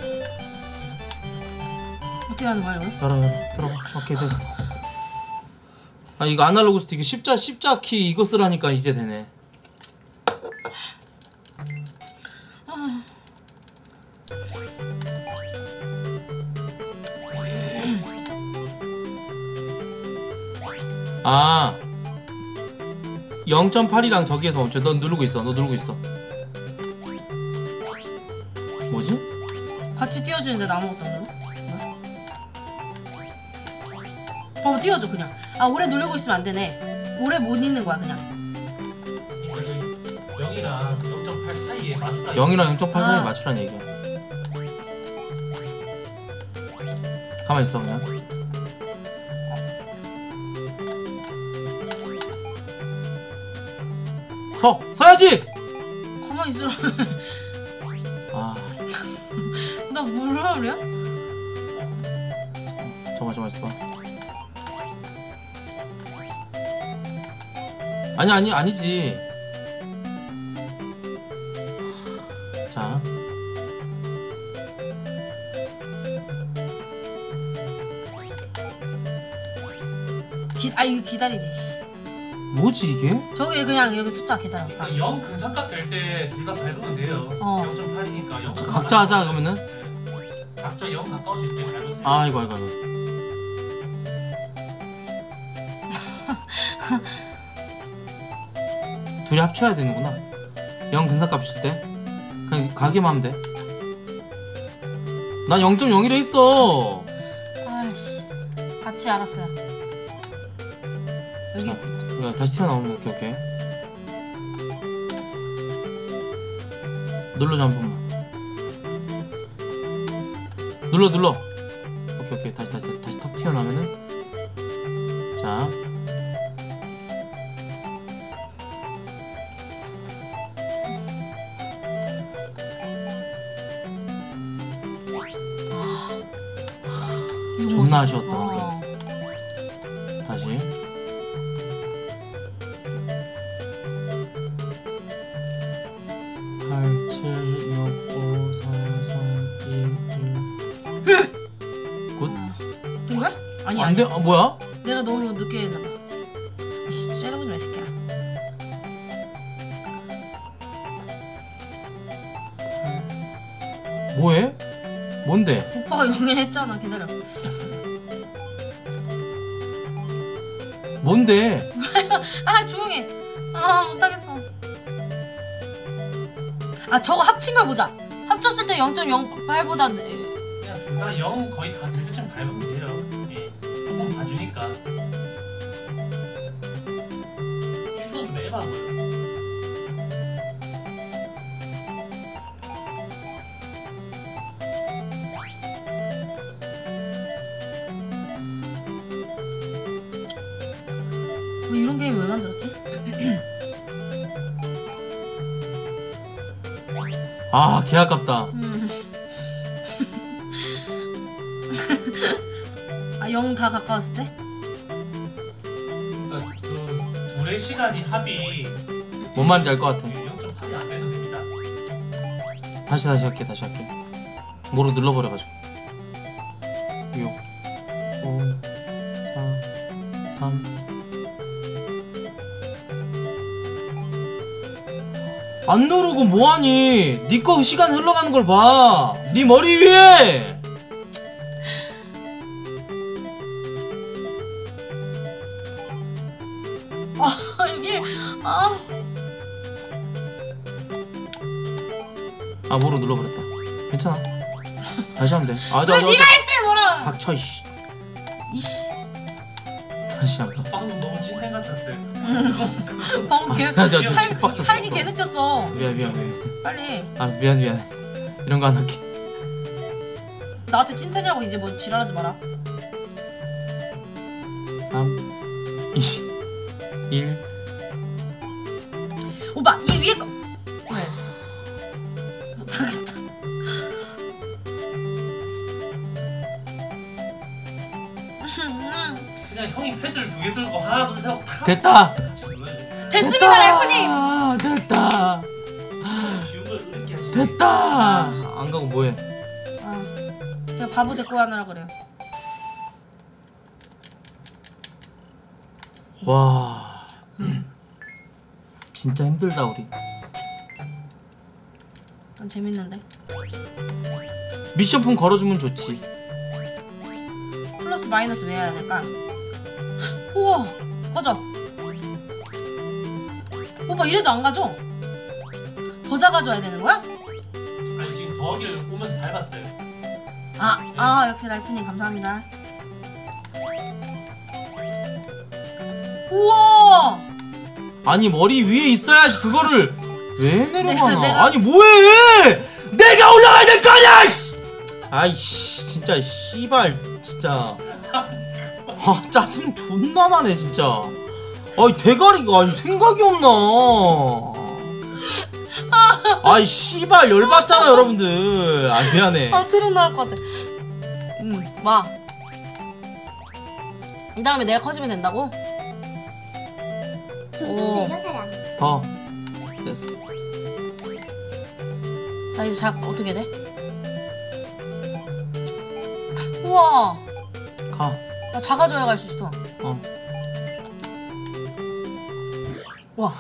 어떻게 하는 거야, 이거? 열어. 들어봐. 오케이, 됐어. 아, 이거 아날로그 스틱, 십자 키 이거 쓰라니까 이제 되네. 아, 0.8이랑 저기에서 멈춰. 너 누르고 있어. 뭐지? 같이 띄워주는데 나 아무것도 안 눌러? 봐봐, 띄워줘 그냥. 아, 오래 누르고 있으면 안 되네. 오래 못 있는 거야 그냥. 그러니까 0이랑 0.8 사이에 맞추라. 0이랑 0.8 사이에 아. 맞추라는 얘기야. 가만히 있어 그냥. 서야지. 가만히 있으라. 아, 나 뭐라 그래? 잠깐만 있어봐. 아니지. 자, 이거 기다리지. 씨. 뭐지 이게? 저기 그냥 여기 숫자 기다려. 그러니까 0 근삼각 될 때 둘 다 밟으면 돼요. 어. 0.8이니까 0. 각자 하자 그러면은. 각자 0 가까워질 때 밟으세요. 아, 이거. 둘이 합쳐야 되는구나. 0 근사값 있을 때 그냥 가기만 하면 돼. 난 0.01에 있어. 아이씨. 같이 알았어요. 여기. 야, 다시 튀어나오면 오케이. 눌러줘 한 번만. 눌러. 오케이. 다시 탁 튀어나오면은. 자. 이거 존나 뭐지? 아쉬웠다. 어. 다시. 된 거야? 아니. 안 돼? 아, 뭐야? 내가 너무 늦게 했나 봐. 씨, 째려보지 마, 이 새끼야. 뭐해? 뭔데? 오빠가 용해했잖아. 기다려. 뭔데? 아, 조용해. 아, 못하겠어. 아, 저거 합친 걸 보자. 합쳤을 때 0.08보다 그냥 둘 다 0 거의 다 될 때쯤 밟으면 돼요. 예. 조금 봐주니까. 1초는 좀 에바 보여. 뭐 이런 게임 왜 만들었지? 아, 개 아깝다. 아, 0 다 가까웠을 때? 그러니까 그 둘의 시간이 합이 뭔 말인지 알 것 같아. 0.8이 안 되면 됩니다. 다시 할게. 뭐로 눌러버려가지고. 6 5 4 3 안 누르고 뭐하니? 니 거 시간 흘러가는 걸 봐. 니 머리 위에. 아, 여기. 아. 아 뭐로 눌러버렸다. 괜찮아. 다시 하면 돼. 아 왜 네가 했대 뭐라? 닥쳐 이씨. 이씨. 다시 한번. 방금 너무 찐텐 같았어요. 방금 개 아, 저 빡쳤어. 살기 개 느꼈어. 미안. 빨리. 알았어 미안. 이런 거 안 할게. 나한테 찐텐이라고 이제 뭐 지랄하지 마라. 3 2 1 오빠 이 위에 거. 왜? 못하겠다. 그냥 형이 패드를 2개 들고 하나 둘 셋 하고 탁 됐다. 같이 눌러야지. 됐습니다 래프님. 아, 됐다. 쉬운 걸 이렇게 하시네. 됐다. 안 가고 뭐해? 아, 제가 바보 데리고 하느라 그래요. 와. 진짜 힘들다 우리. 난 재밌는데. 미션품 걸어주면 좋지. 플러스 마이너스 왜 해야 될까? 우와 꺼져. 오빠 이래도 안 가져? 더 작아져야 되는 거야? 아니 지금 더하기를 오면서 밟았어요. 역시 라이프님 감사합니다. 우와 아니 머리 위에 있어야지 그거를 왜 내려가나? 내가- 아니 뭐해? 내가 올라가야 될 거 아니야! 씨! 아이씨 진짜 씨발 진짜. 아 짜증 존나 나네 진짜. 아이 대가리가 아니 생각이 없나? 아이 씨발 열받잖아 여러분들. 아 미안해. 트름 나올 것 같아. 와. 이 다음에 내가 커지면 된다고? 오. 존중되는 사람. 더 됐어. 나 이제 어떻게 돼? 우와 가. 나 작아져야 갈 수 있어. 어. 와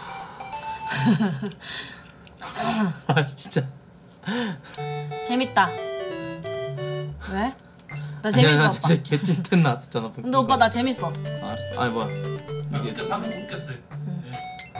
아 진짜. 재밌다. 왜? 나 재밌어 오빠. 진짜 개찐텐 나왔었잖아. 근데 오빠 나 재밌어. 알았어. 아니 뭐야. 근데 방금 웃겼어요. 네.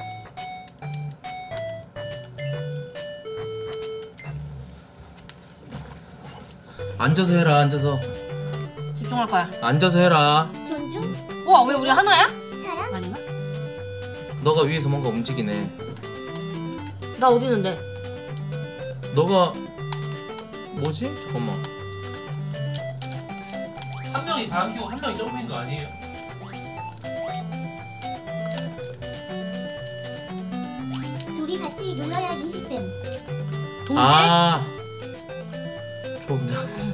앉아서 해라. 앉아서. 집중할 거야. 앉아서 해라. 존중. 우와 왜 우리 하나야? 사랑. 아닌가? 너가 위에서 뭔가 움직이네. 나 어디 있는데? 너가 뭐지? 잠깐만. 한 명이 방 키고 한 명이 점프인 거 아니에요? 둘이 같이 눌러야 20뱀. 동시에? 아. 좋네.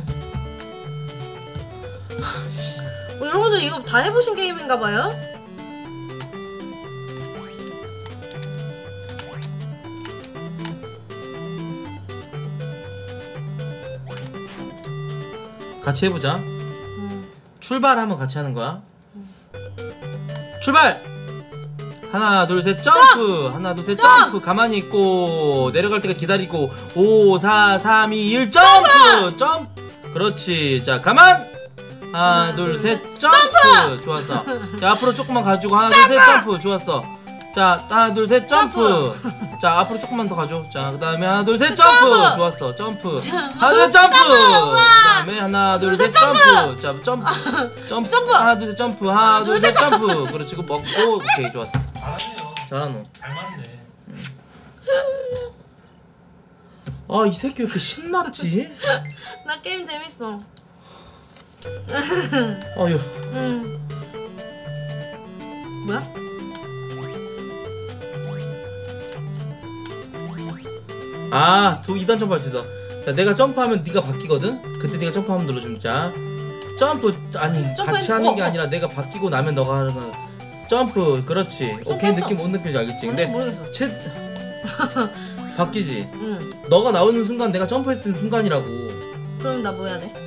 여러분들 이거 다 해보신 게임인가 봐요? 같이 해보자. 출발하면 같이 하는 거야. 출발! 하나 둘 셋 점프! 하나 둘 셋 점프! 가만히 있고 내려갈 때까지 기다리고 5 4 3 2 1 점프! 점프! 그렇지. 자 가만! 하나 둘 셋 점프! 좋았어. 자 앞으로 조금만 가지고 하나 둘 셋 점프! 좋았어. 자 하나 둘 셋 점프! 자 앞으로 조금만 더 가줘. 자 그 다음에 하나 둘 셋 점프! 좋았어. 점프! 하나 둘 셋 점프! 그 다음에 하나 둘 셋 점프! 자 점프! 하나 둘 셋 점프! 하나 둘 셋 점프! 그렇지. 그거 먹고 오케이 좋았어. 잘하네요. 잘하노. 잘 맞네. 아 이 새끼 왜 이렇게 신났지? 나 게임 재밌어. 어휴. 뭐야? 아, 2단 점프할 수 있어. 자, 내가 점프하면 네가 바뀌거든? 그때 네가 점프하면 눌러주면 자 점프, 아니 같이 하는 게 아니라 내가 바뀌고 나면 너가 하는 거야. 점프, 그렇지. 오케이, 점프했어. 느낌 뭔 느낌인지 알겠지? 근데 모르겠어. 바뀌지? 응. 너가 나오는 순간 내가 점프했을 때 순간이라고. 그럼 나 뭐 해야 돼?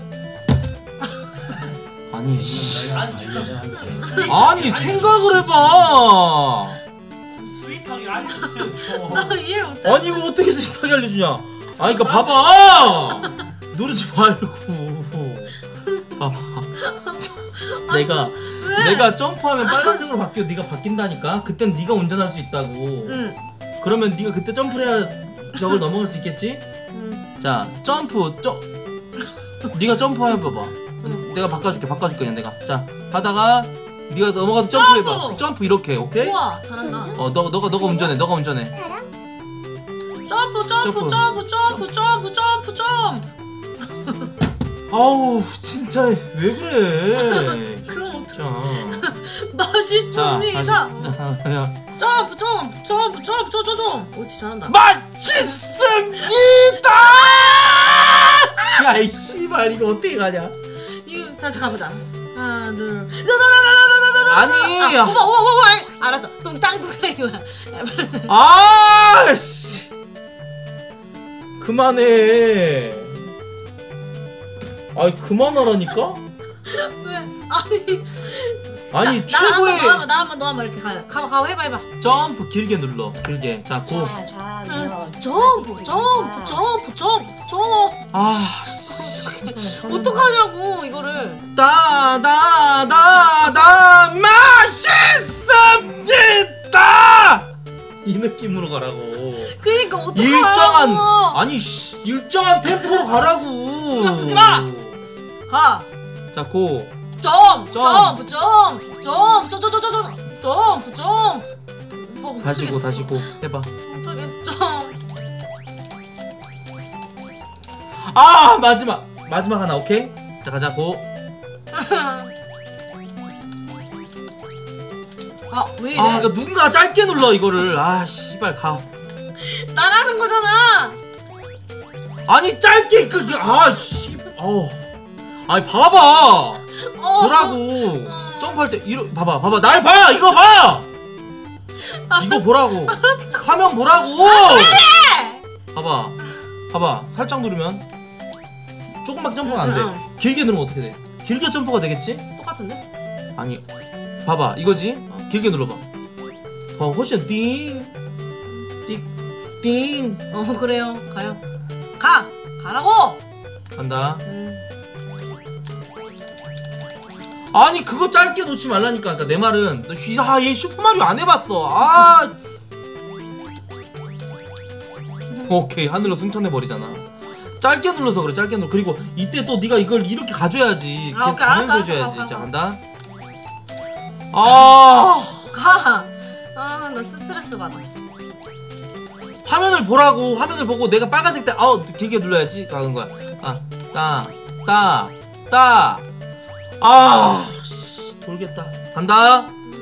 아니 알려자한테 아니 생각을 해봐. 스윗하게 알려줘. 나 이해를 못해. 아니 이거 어떻게 스윗하게 알려주냐? 아니 그니까 봐봐. 누르지 말고 봐봐. 내가 점프하면 빨간색으로 바뀌어. 네가 바뀐다니까. 그땐 네가 운전할 수 있다고. 응. 그러면 네가 그때 점프를 해야 저걸 넘어갈 수 있겠지? 응. 자 점프 네가 점프 해봐봐. 내가 바꿔줄게 그냥 내가. 자 하다가 네가 넘어가서 점프해봐. 점프 이렇게. 오케이? 우와 잘한다. 너가 운전해. 너가 운전해. 사람? 점프. 아우 진짜 왜 그래. 그럼 진짜. 맛있습니다. 자, 점프. 옳지 잘한다. 맛있습니다. 야이 씨발 이거 어떻게 가냐? 이거 다시 가보자. 하나 둘. 아니. 오빠. 알았어. 뚱땅 이거야. 아씨. 그만해. 아이 그만하라니까? 왜? 아니 최고의 나 한번 이렇게 가봐 해봐. 점프 길게 눌러. 길게. 자 고. 점프. 아 어떡하냐고 이거를. 맛있습니다. 이 느낌으로 가라고. 그니까 어떡하냐고. 일정한 템포로 가라고. 신경 쓰지 마. 가. 자 고. 점프. 오빠 못하겠어. 다시 고 해봐. 못하겠어. 아 마지막 하나. 오케이. 자 가자 고. 왜 이래? 그러니까 누군가 짧게 눌러 이거를. 아 씨발 가. 나라는 거잖아. 아니 짧게 아니 봐봐. 보라고. 점프할 때 봐봐 날 봐. 이거 봐. 이거 보라고. 화면 보라고. 봐봐 살짝 누르면 조금밖에 점프가 안 돼. 길게 누르면 어떻게 돼? 길게 점프가 되겠지? 똑같은데? 아니 봐봐 이거지? 길게 눌러봐. 훨씬 띵. 그래요. 가요. 가라고. 간다. 아니 그거 짧게 놓지 말라니까. 그러니까 내 말은 얘 슈퍼마리오 안 해봤어. 오케이 하늘로 승천해버리잖아. 짧게 눌러서 그래. 짧게 눌러. 그리고 이때 또 네가 이걸 이렇게 가져야지. 계속 오케이, 가면서 알았어, 해줘야지. 가. 자 간다. 가. 나 스트레스 받아. 화면을 보라고. 화면을 보고 내가 빨간색 때 길게 눌러야지. 가는 거야. 씨, 돌겠다. 간다.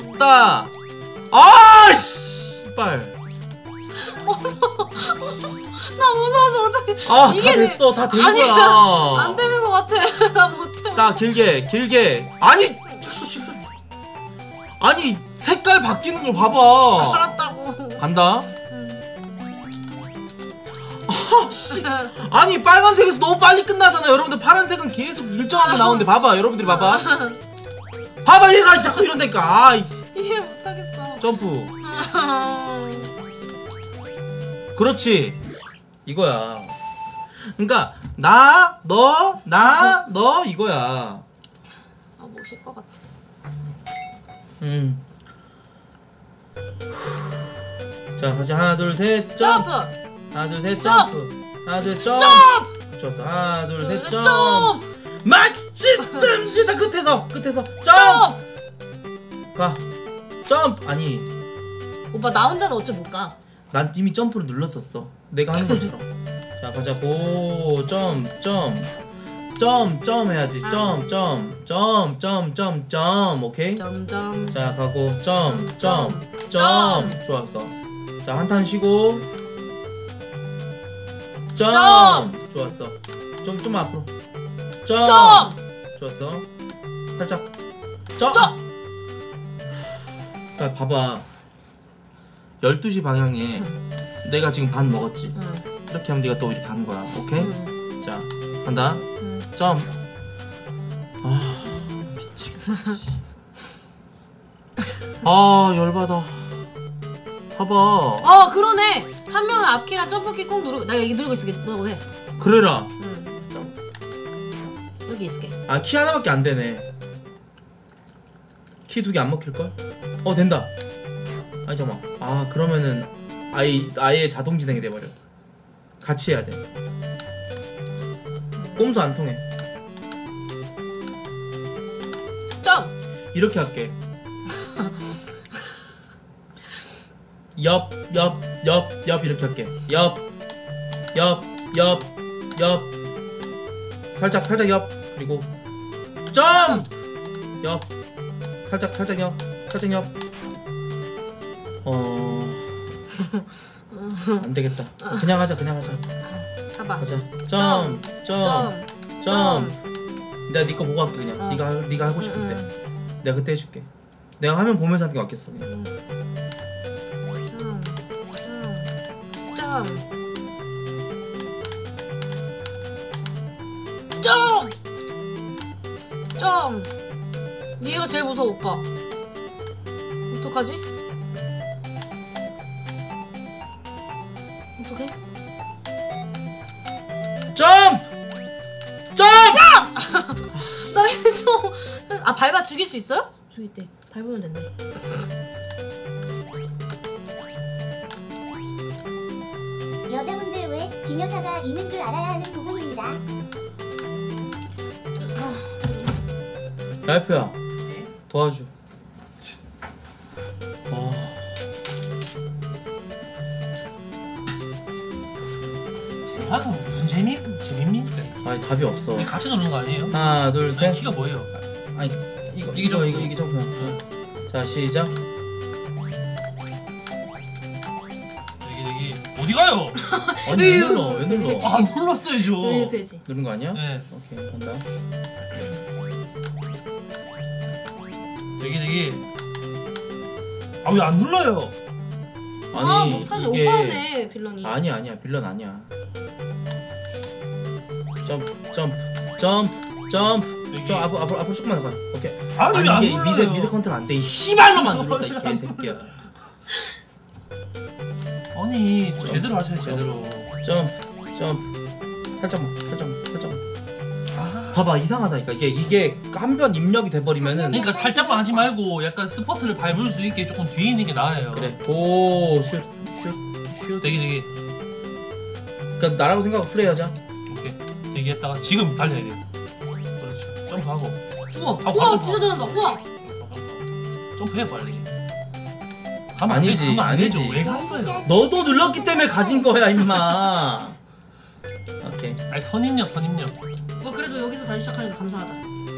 씨발. 나 무서워서 어떡해. 다 됐어. 다 된 아니야. 거야. 안 되는 거 같아. 나 못해. 길게. 아니 색깔 바뀌는 걸 봐봐. 알았다고. 간다. 아니 빨간색에서 너무 빨리 끝나잖아. 여러분들 파란색은 계속 일정하게 나오는데 봐봐. 여러분들이 봐봐 얘가 자꾸 이런다니까. 이해 못하겠어. 점프. 그렇지 이거야. 그러니까 너 이거야. 멋있을 것 같아. 자 다시 하나 둘 셋 점프. 하나 둘 셋 점프. 하나 둘 점프. 좋았어. 하나 둘 셋 점프. 맛있습니다. 끝에서 점프. 가. 점프. 아니 오빠 나 혼자는 어째 못 가. 난 이미 점프를 눌렀었어. 내가 하는 것처럼. 자 가자. 고 점 해야지. 점. 오케이. 점점. 자 가고 점. 좋았어. 자 한탄 쉬고 점. 좋았어. 좀 앞으로. 점. 좋았어. 살짝 점. 그러니까 봐봐. 12시 방향에 내가 지금 반 먹었지. 이렇게 하면 네가 또 이렇게 가는 거야. 오케이? 자 간다. 점. 미치겠다. 열받아. 봐봐. 그러네. 한 명은 앞키랑 점프키 꾹 누르고. 내가 이게 누르고 있을게. 너 해. 그래라. 여기 있을게. 키 하나밖에 안 되네. 키 2개 안 먹힐걸? 된다. 아니 잠깐만. 그러면은 아예 자동 진행이 돼버려. 같이 해야 돼. 꼼수 안 통해. 점. 이렇게 할게. 옆 이렇게 할게. 옆 살짝 옆 그리고 점. 옆 살짝 옆 안 되겠다. 그냥 하자. 봐봐. 가자. 점. 점. 내가 네 거 보고 할게 그냥. 네가 하고 싶을 때. 내가 그때 해줄게. 내가 화면 보면서 하는 게 맞겠어 그냥. 점. 얘가 제일 무서워 오빠. 어떡하지? 어떡해? 점. 나 해서 밟아 죽일 수 있어요? 죽일 때 밟으면 된대. 여자분들 왜 김여사가 있는 줄 알아야 하는 부분입니다. 랄프야 도와줘. 하고 무슨 재미입니까? 아니 답이 없어. 이게 같이 노는 거 아니에요? 하나 둘 아니, 셋. 키가 뭐예요? 아니 이게 이게 점프야. 자 시작. 여기 어디 가요? 아니 왜 눌러? 아 눌렀어야죠. 왜 되지? 누른 거 아니야? 네. 오케이 간다. 되게 아 왜 안 눌러요? 아니 못하네. 이게 오빠네 빌런이. 아니야 빌런 아니야. 점프 여기. 좀 앞으로 조금만 더 가. 오케이. 아니 왜안 이게 눌러요? 미세 컨트롤 안 돼. 이 씨발로만 눌렀다 이 개새끼야. 아니 제대로 하셔야지 제대로. 점프 살짝만. 봐봐 이상하다니까 이게 한 번 입력이 돼버리면은. 그러니까 살짝만 하지 말고 약간 스퍼트를 밟을 수 있게 조금 뒤에 있는 게 나아요. 그래. 오 슛. 되게 그러니까 나라고 생각하고 플레이하자. 오케이 대기했다가 지금 달려야 돼. 그렇죠. 점프하고 우와 바로 진짜 잘한다. 우와. 점프해 빨리. 아니지. 되죠. 왜 갔어요? 너도 눌렀기 때문에 가진 거야 임마. 오케이. 아니 선입력. 뭐 그래도 여기서 다시 시작하니까 감사하다.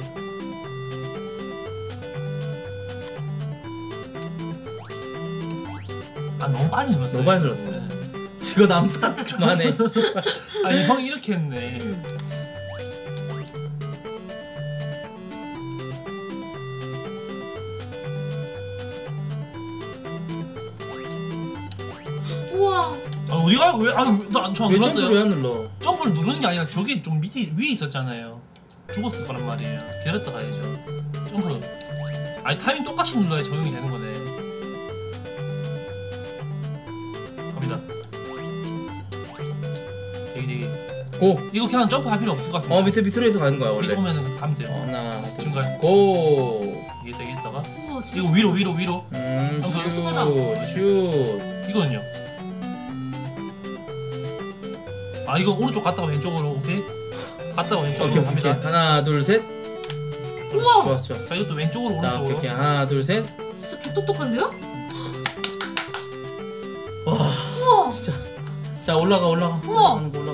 아 너무 빨리 눌렀어요. 너무 빨리 눌렀어. 네. 지금 남판 그만해. 아니 형이 이렇게 했네. 우와. 아 어디가 왜? 아니 나저안 왜 점프를 왜 눌렀어요. 안 눌러? 점프를 누르는 게 아니라 저기 좀 밑에 위에 있었잖아요. 죽었을 거란 말이에요. 기다렸다 가야죠. 점프. 아니 타이밍 똑같이 눌러야 적용이 되는 거네. 갑니다. 되게 고. 이거 그냥 점프할 필요 없을 것 같은데. 밑으로 해서 가는 거야 원래. 이거 보면은 가면 돼요. 하나 둘 중간. 고. 이게 되겠다가 우와 진짜. 이거 위로. 슛. 이거는요. 아 이거 오른쪽 갔다가 왼쪽으로 오케이. 갔다가 왼쪽으로 오케이. 갑니다. 하나 둘 셋. 우와. 좋았어. 자 이것도 왼쪽으로 자 오른쪽으로. 오케이. 하나 둘 셋. 진짜 개똑똑한데요? 와 우와. 진짜. 자 올라가. 우와. 올라가는 거.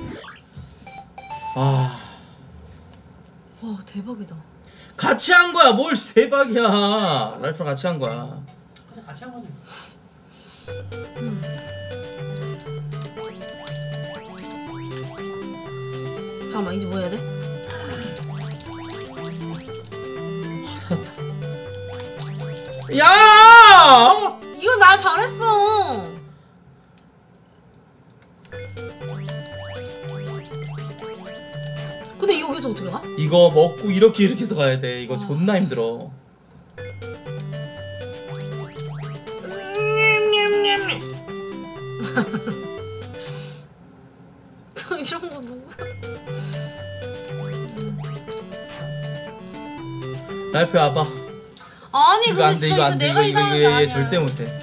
아 와 대박이다. 같이 한 거야. 뭘 대박이야. 랄프랑 같이 한 거야. 같이 한 거죠. 잠깐만 이제 뭐 해야 돼? 살았다. 야! 이거 나 잘했어. 근데 이거 여기서 어떻게 가? 이거 먹고 이렇게 해서 가야 돼. 이거 존나 힘들어. 이런 거 누구? 랄프 와봐. 아니 이거 근데 안 돼. 진짜 이거 안 돼. 내가 이상한 게 아니야. 절대 못해.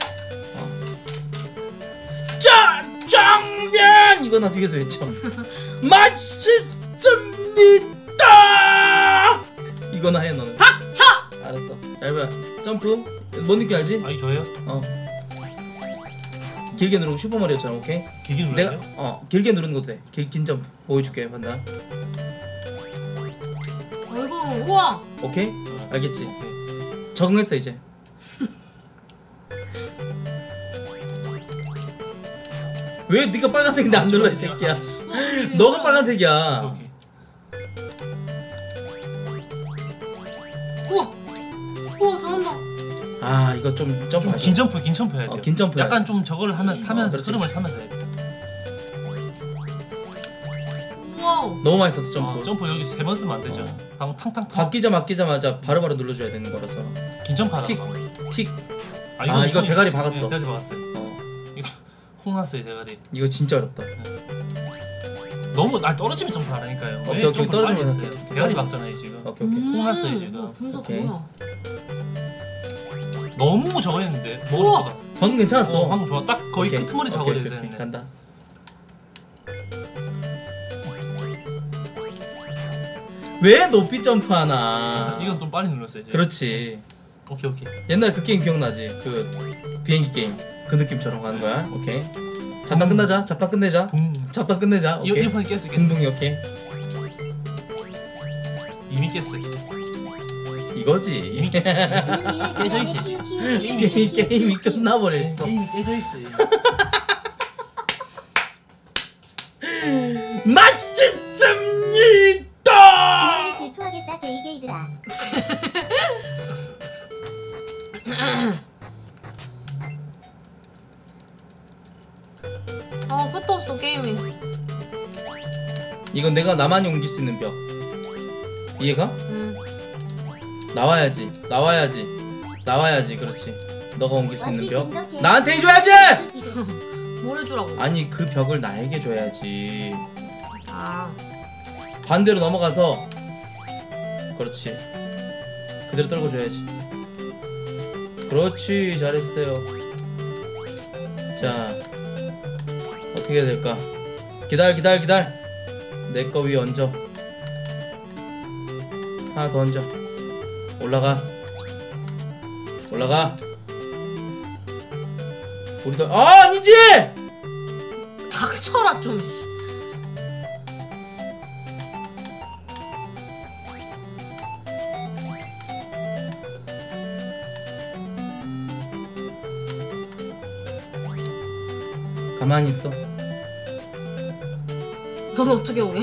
짜! 정변! 이거 나 뒤에서 외쳐. 맛있음! 이거나 해 너는. 닥쳐! 알았어. 잘 봐. 점프. 뭔 느낌 알지? 아니 저예요? 어. 길게 누르고 슈퍼마리오처럼 오케이? 길게 내가 눌러요? 길게 누르는 것도 돼. 긴 점프 보여줄게 판단. 아이고 우와. 오케이? 알겠지? 오케이. 적응했어 이제. 왜 네가 빨간색인데 안 눌러 이 새끼야? 너가 빨간색이야. 오케이. 우와. 우와 잘한다. 아 이거 좀 점프. 좀 긴 점프 해야 돼요. 긴 점프 해야 약간 돼. 좀 저거를 하면서 그렇지, 흐름을 그렇지. 타면서 해야 돼. 와우. 너무 많이 썼어 점프. 점프 여기 3번 쓰면 안 되죠. 방금 탕탕탕. 바뀌자마자 바로바로 눌러줘야 되는 거라서. 긴 점프 하라. 틱. 틱. 아, 이거 대가리 박았어. 네, 대가리 박았어요. 어. 이거 홍났어요 대가리. 이거 진짜 어렵다. 너무 떨어지면 점프 하라니까요. 오케이, 왜 오케이. 점프를 떨어지면 빨리 할게. 했어요? 대가리 박잖아요 지금. 오케이. 홍났어요 지금. 분석 오케이. 뭐야? 너무 저거 했는데. 우와. 너무 좋다. 방금 괜찮았어. 방금 좋아. 딱 거의 오케이. 끄트머리 오케이, 사거리에서 오케이, 오케이. 했는데. 간다. 왜 높이 점프하나? 이건 좀 빨리 눌렀어요. 이제. 그렇지. 오케이. 옛날 그 게임 기억나지? 그 비행기 게임 그 느낌처럼 가는 거야. 오케이. 잡단 끝내자. 잡단 끝내자. 붕. 잡단 끝내자. 오케이. 이번 깼어. 붕붕이 오케이. 이미 깼어. 이거지. 이미 깼어. 깨져 있어. 게임이 끝나버렸어. 이미 깨져 있어. 맛있습니다. 질투하겠다 게이게이들아. 아 끝도 없어 게임이. 이건 내가 나만이 옮길 수 있는 벽. 이해가? 나와야지. 그렇지. 너가 옮길 수 있는 벽. 나한테 해줘야지. 뭘 해주라고? 아니 그 벽을 나에게 줘야지. 아 반대로 넘어가서. 그렇지. 그대로 떨궈줘야지. 그렇지. 잘했어요. 자 어떻게 해야 될까? 기다려. 내 거 위에 얹어. 하나 더 얹어. 올라가. 우리도 아니지. 닥쳐라 좀 씨. 가만히 있어. 넌 어떻게 오게?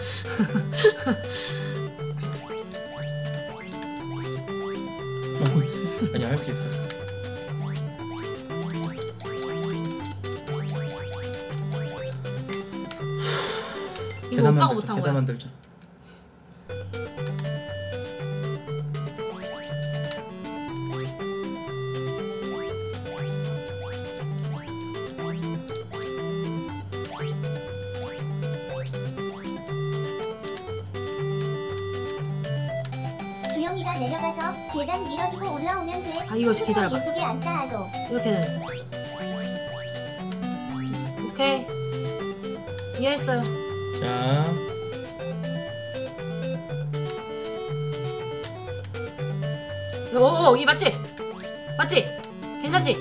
아니 할 수 있어. 이거 오빠가 못한 계단 거야. 만들자. 주영이가 내려가서 계단 밀어주고 올라오면 돼. 아, 이거 기다려봐. 예쁘게 안 쌓아도. 이렇게 돼. 오케이. 이해했어요. 자. 오, 이 맞지? 맞지? 괜찮지?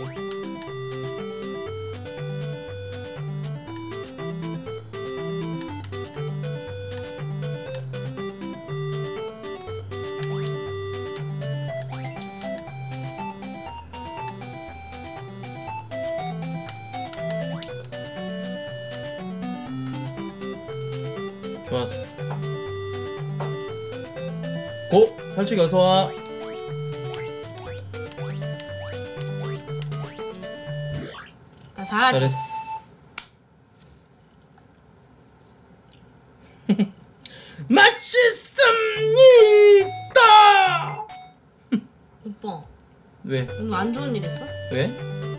좋았어. 고! 살찌기 어서와. 나 잘하지? 잘했어. 맛있습니다! 오빠, 왜? 오늘 안 좋은 일 있어? 왜?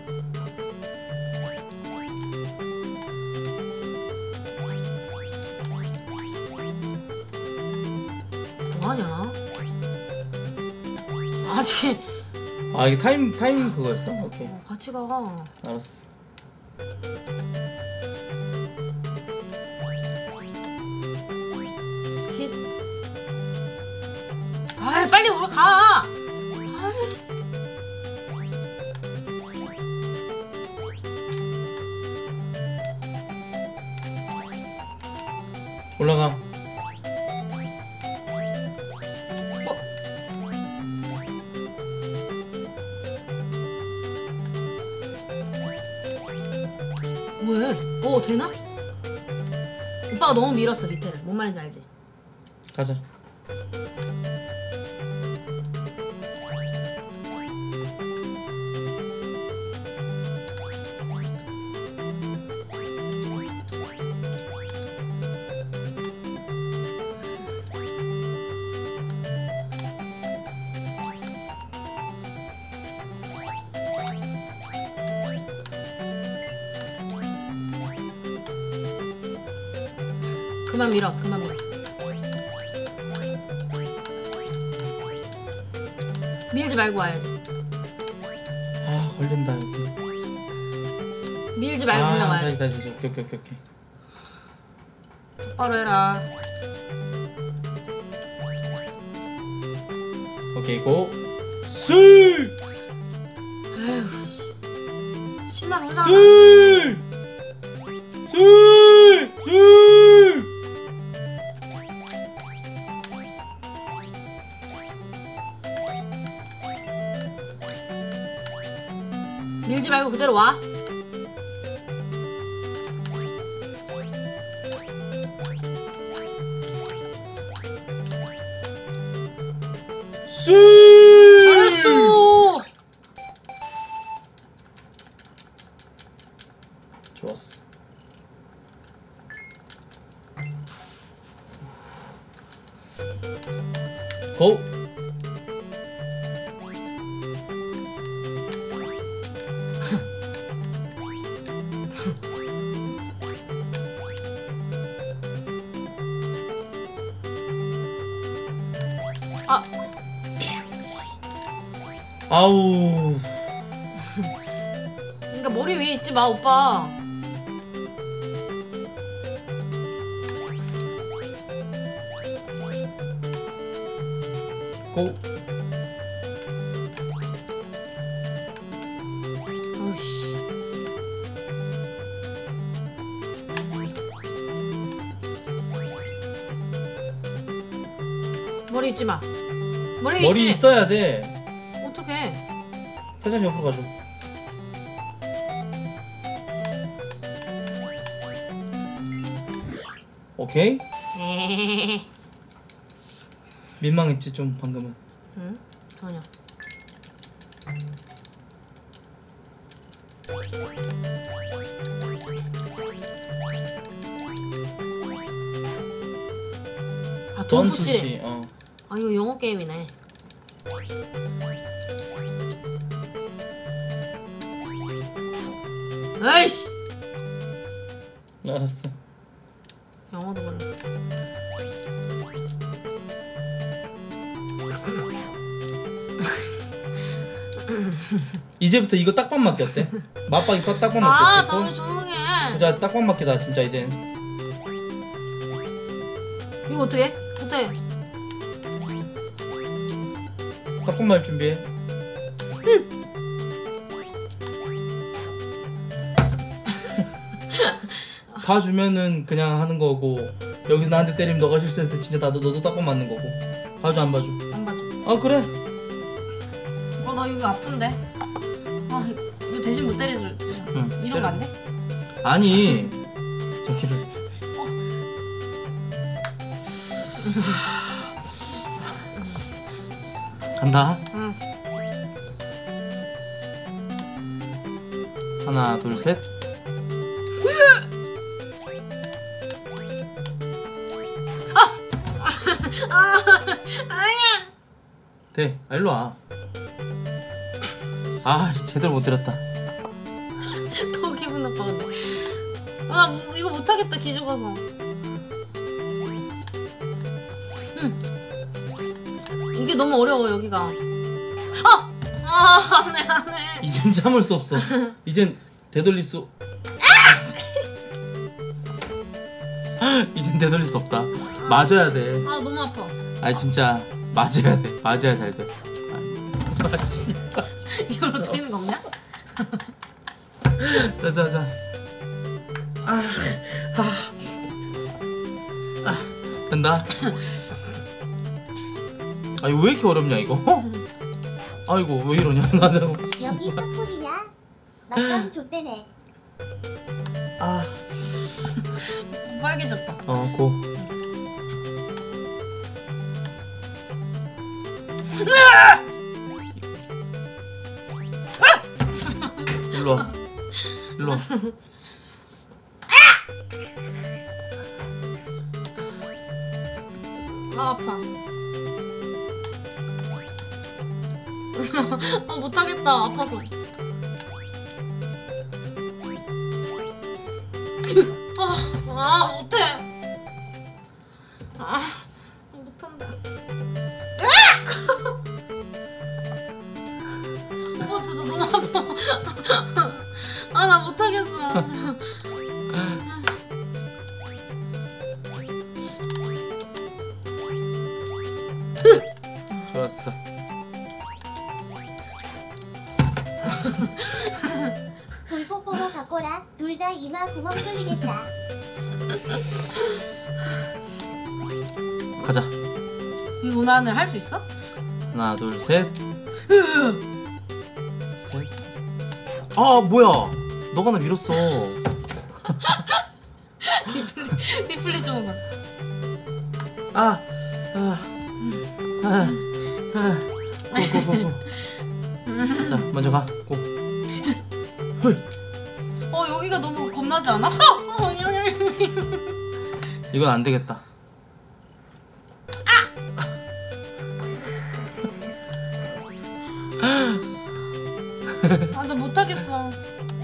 뭐하냐? 아직 아 이게 타임 그거였어? 오케이. 같이 가. 알았어. 힛. 이쪽으로 가. 올라가. 왜? 되나? 오빠가 너무 밀었어 밑에를. 뭔 말인지 알지? 가자. 그만 밀어, 그만 밀어. 밀지 말고 와야지. 아 걸린다 여기. 밀지 말고 그냥 와야지. 다시 오케이. 똑바로 해라. 오케이 고. 술! 에휴, 신나서 혼자 술! 술! 밀지 말고 그대로 와. 술! 잘했어. 좋았어. 고! 아, 아우. 그러니까 머리 위에 있지 마, 오빠. 고! 어우씨. 머리 있지 마. 머리 머리 있지. 있어야 돼. 어떡해. 살짝 옆으로 가줘. 오케이. 에헤헤헤. 민망했지 좀 방금은. 응? 전혀. 아, 돈푸시. 어. 아, 이거 영어 게임이네. 에이씨! 알았어. 영어도 몰라. 이제부터 이거 딱밤 맞기 어때? 맞박이 딱밤 아, 맞기 저기 어때? 조용해. 자 딱밤 맞기다 진짜 이젠. 이거 어떻게? 어떻게? 딱밤 말 준비해. 봐주면은 그냥 하는 거고, 여기서 나한테 때리면 너가 실수해서 진짜 너도 딱밤 맞는 거고. 봐줘 안 봐줘? 안 봐줘. 아 그래. 나 여기 아픈데. 아, 이거 대신 못 때려줘. 응, 이런 거 안 돼? 아니 저기를. 간다. 응. 하나 둘 셋. 아니야. 돼. 일로 와. 아 제대로 못 때렸다. 더 기분 나빠 근데. 아, 이거 못하겠다 기 죽어서. 이게 너무 어려워 여기가. 안해. 이젠 참을 수 없어. 이젠 되돌릴 수. 이젠 되돌릴 수 없다. 맞아야 돼. 아, 너무 아파. 아니 진짜 맞아야 돼. 맞아야 잘 돼. 이걸로 되는 거 없냐? 자자자. 된다. 아 이거 왜 이렇게 어렵냐 이거? 아이고 왜 이러냐 나자고. 여기 팝콘이냐? 막상 좆대네. 빨개졌다. 고. 일로 와. 일로 와. 아파. 못하겠다. 아파서. 못해. 못한다. 오빠 진짜 너무 아파. 나 못하겠어. 좋았어. 불뽀뽀로 바꿔라. 둘 다 이마 구멍 뚫리겠다. 가자. 이거 나는 할 수 있어? 하나 둘 셋. 셋. 아 뭐야? 너가 나 밀었어. 리플레이 좀 해봐. 고고고고. 자 먼저 가. 고. 여기가 너무 겁나지 않아? 이건 안 되겠다. 나 못하겠어.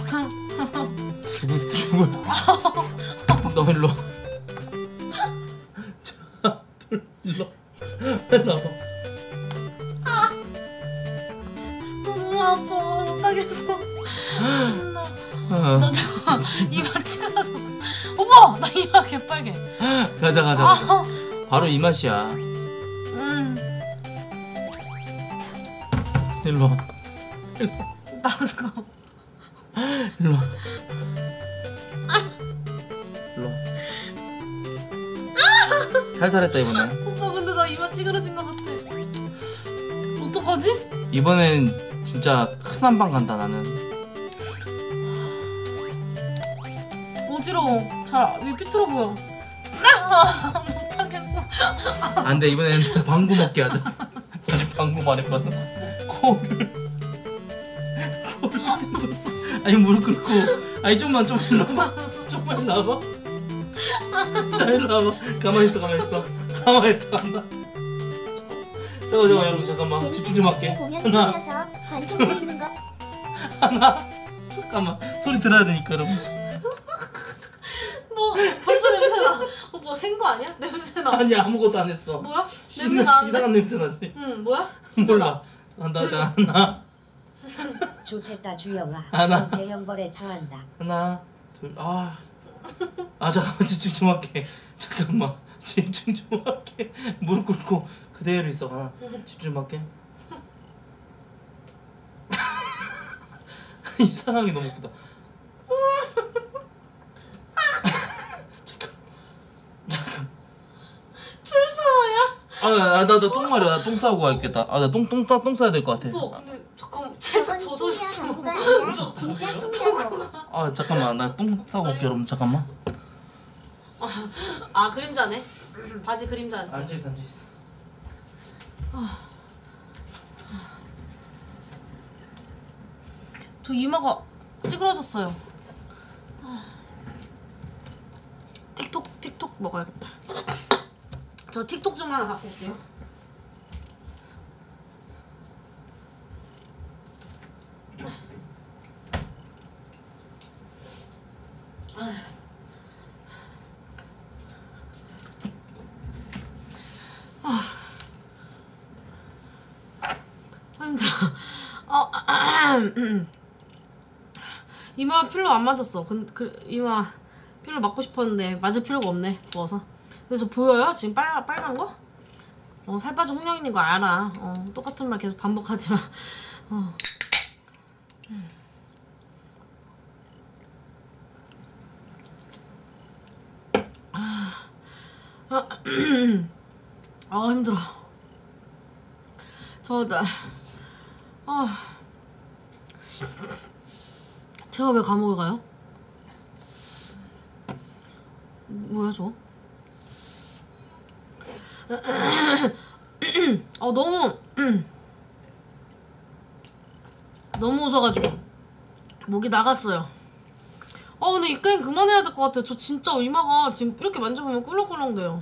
죽을. 너 일로. 자, 둘 일로. 일로 와봐. 너무 아파. 못하겠어. 나 잠깐 이마 찌그러졌어. 오빠 나 이마 개빨개. 가자. 바로 이 맛이야. 일로 와. 나 잠깐. 일로 와. 일로 와. 살살했다 이번에. 오빠 근데 나 이마 찌그러진 것 같아. 어떡하지? 이번엔 진짜 큰 한 방 간다 나는. 어지러워. 잘 왜 삐뚤어 보여. 못하겠어. 안돼 이번엔 또 방구 먹게 하자. 아직 방구 말했거든. 코를 떼고 있어. 아니 무릎 꿇고. 아니 좀만 일로 와봐. 좀만 일로 와봐. 일로 와봐. 가만히 있어. 간다. 잠깐 여러분 잠깐만 집중 좀 할게. 하나 관심 보이는 거. 잠깐만 소리 들어야 되니까 여러분. 벌써 냄새나. 오빠 생 거 아니야? 냄새나. 아니 아무것도 안 했어. 뭐야? 냄새 나는데? 이상한 냄새 나지. 응 뭐야? 몰라. 한다 자 하나 좋겠다 주영아. 하나. 대형벌에 처한다. 하나 둘 잠깐만 집중 좀 할게. 잠깐만 집중 좀 할게. 무릎 꿇고 그대로 있어. 하나 집중 좀 할게. 이상하게 너무 예쁘다. 잠깐. 불쌍하냐? 나 똥 마려. 나 똥 싸고 가야겠다. 나 똥 싸야 될 것 같아. 근데 잠깐 살짝 젖어 있어. 방구가 아니야. 진짜 총이라고. 잠깐만 나 똥 싸고 올게 여러분. 잠깐만. 그림자네. 바지 그림자였어. 앉아있어. 저 이마가 찌그러졌어요. 틱톡 먹어야겠다. 저 틱톡 좀 하나 갖고 올게요. 힘들어. 이마 필러 안 맞았어. 이마 필러 맞고 싶었는데 맞을 필요가 없네. 부어서. 근데 저 보여요? 지금 빨간 거? 살 빠진 홍영인인 거 알아. 똑같은 말 계속 반복하지 마. 힘들어. 제가 왜 감옥을 가요? 뭐야 저? 너무 웃어가지고 목이 나갔어요. 근데 이 게임 그만해야 될 것 같아요. 저 진짜 이마가 지금 이렇게 만져보면 꿀렁꿀렁대요.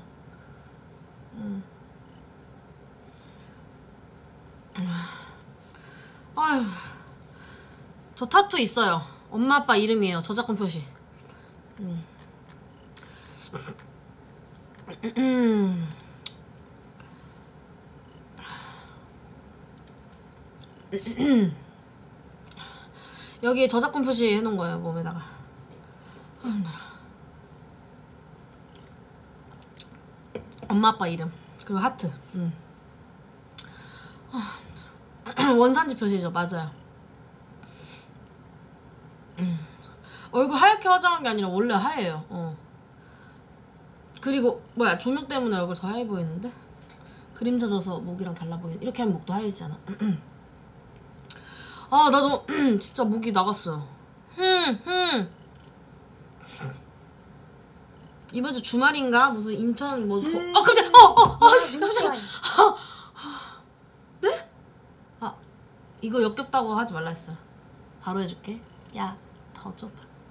아휴, 저 타투 있어요. 엄마 아빠 이름이에요. 저작권 표시. 여기에 저작권 표시 해놓은 거예요, 몸에다가. 힘들어. 엄마 아빠 이름 그리고 하트. 원산지 표시죠. 맞아요. 얼굴 하얗게 화장한 게 아니라 원래 하얘요. 그리고 뭐야, 조명 때문에 얼굴 더 하얘 보이는데? 그림자 져서 목이랑 달라 보이네. 이렇게 하면 목도 하얘지잖아. 나도 진짜 목이 나갔어요. 이번 주 주말인가? 무슨 인천 뭐 깜짝 깜짝이야. 네? 이거 역겹다고 하지 말라 했어요. 바로 해줄게. 야, 더 줘봐.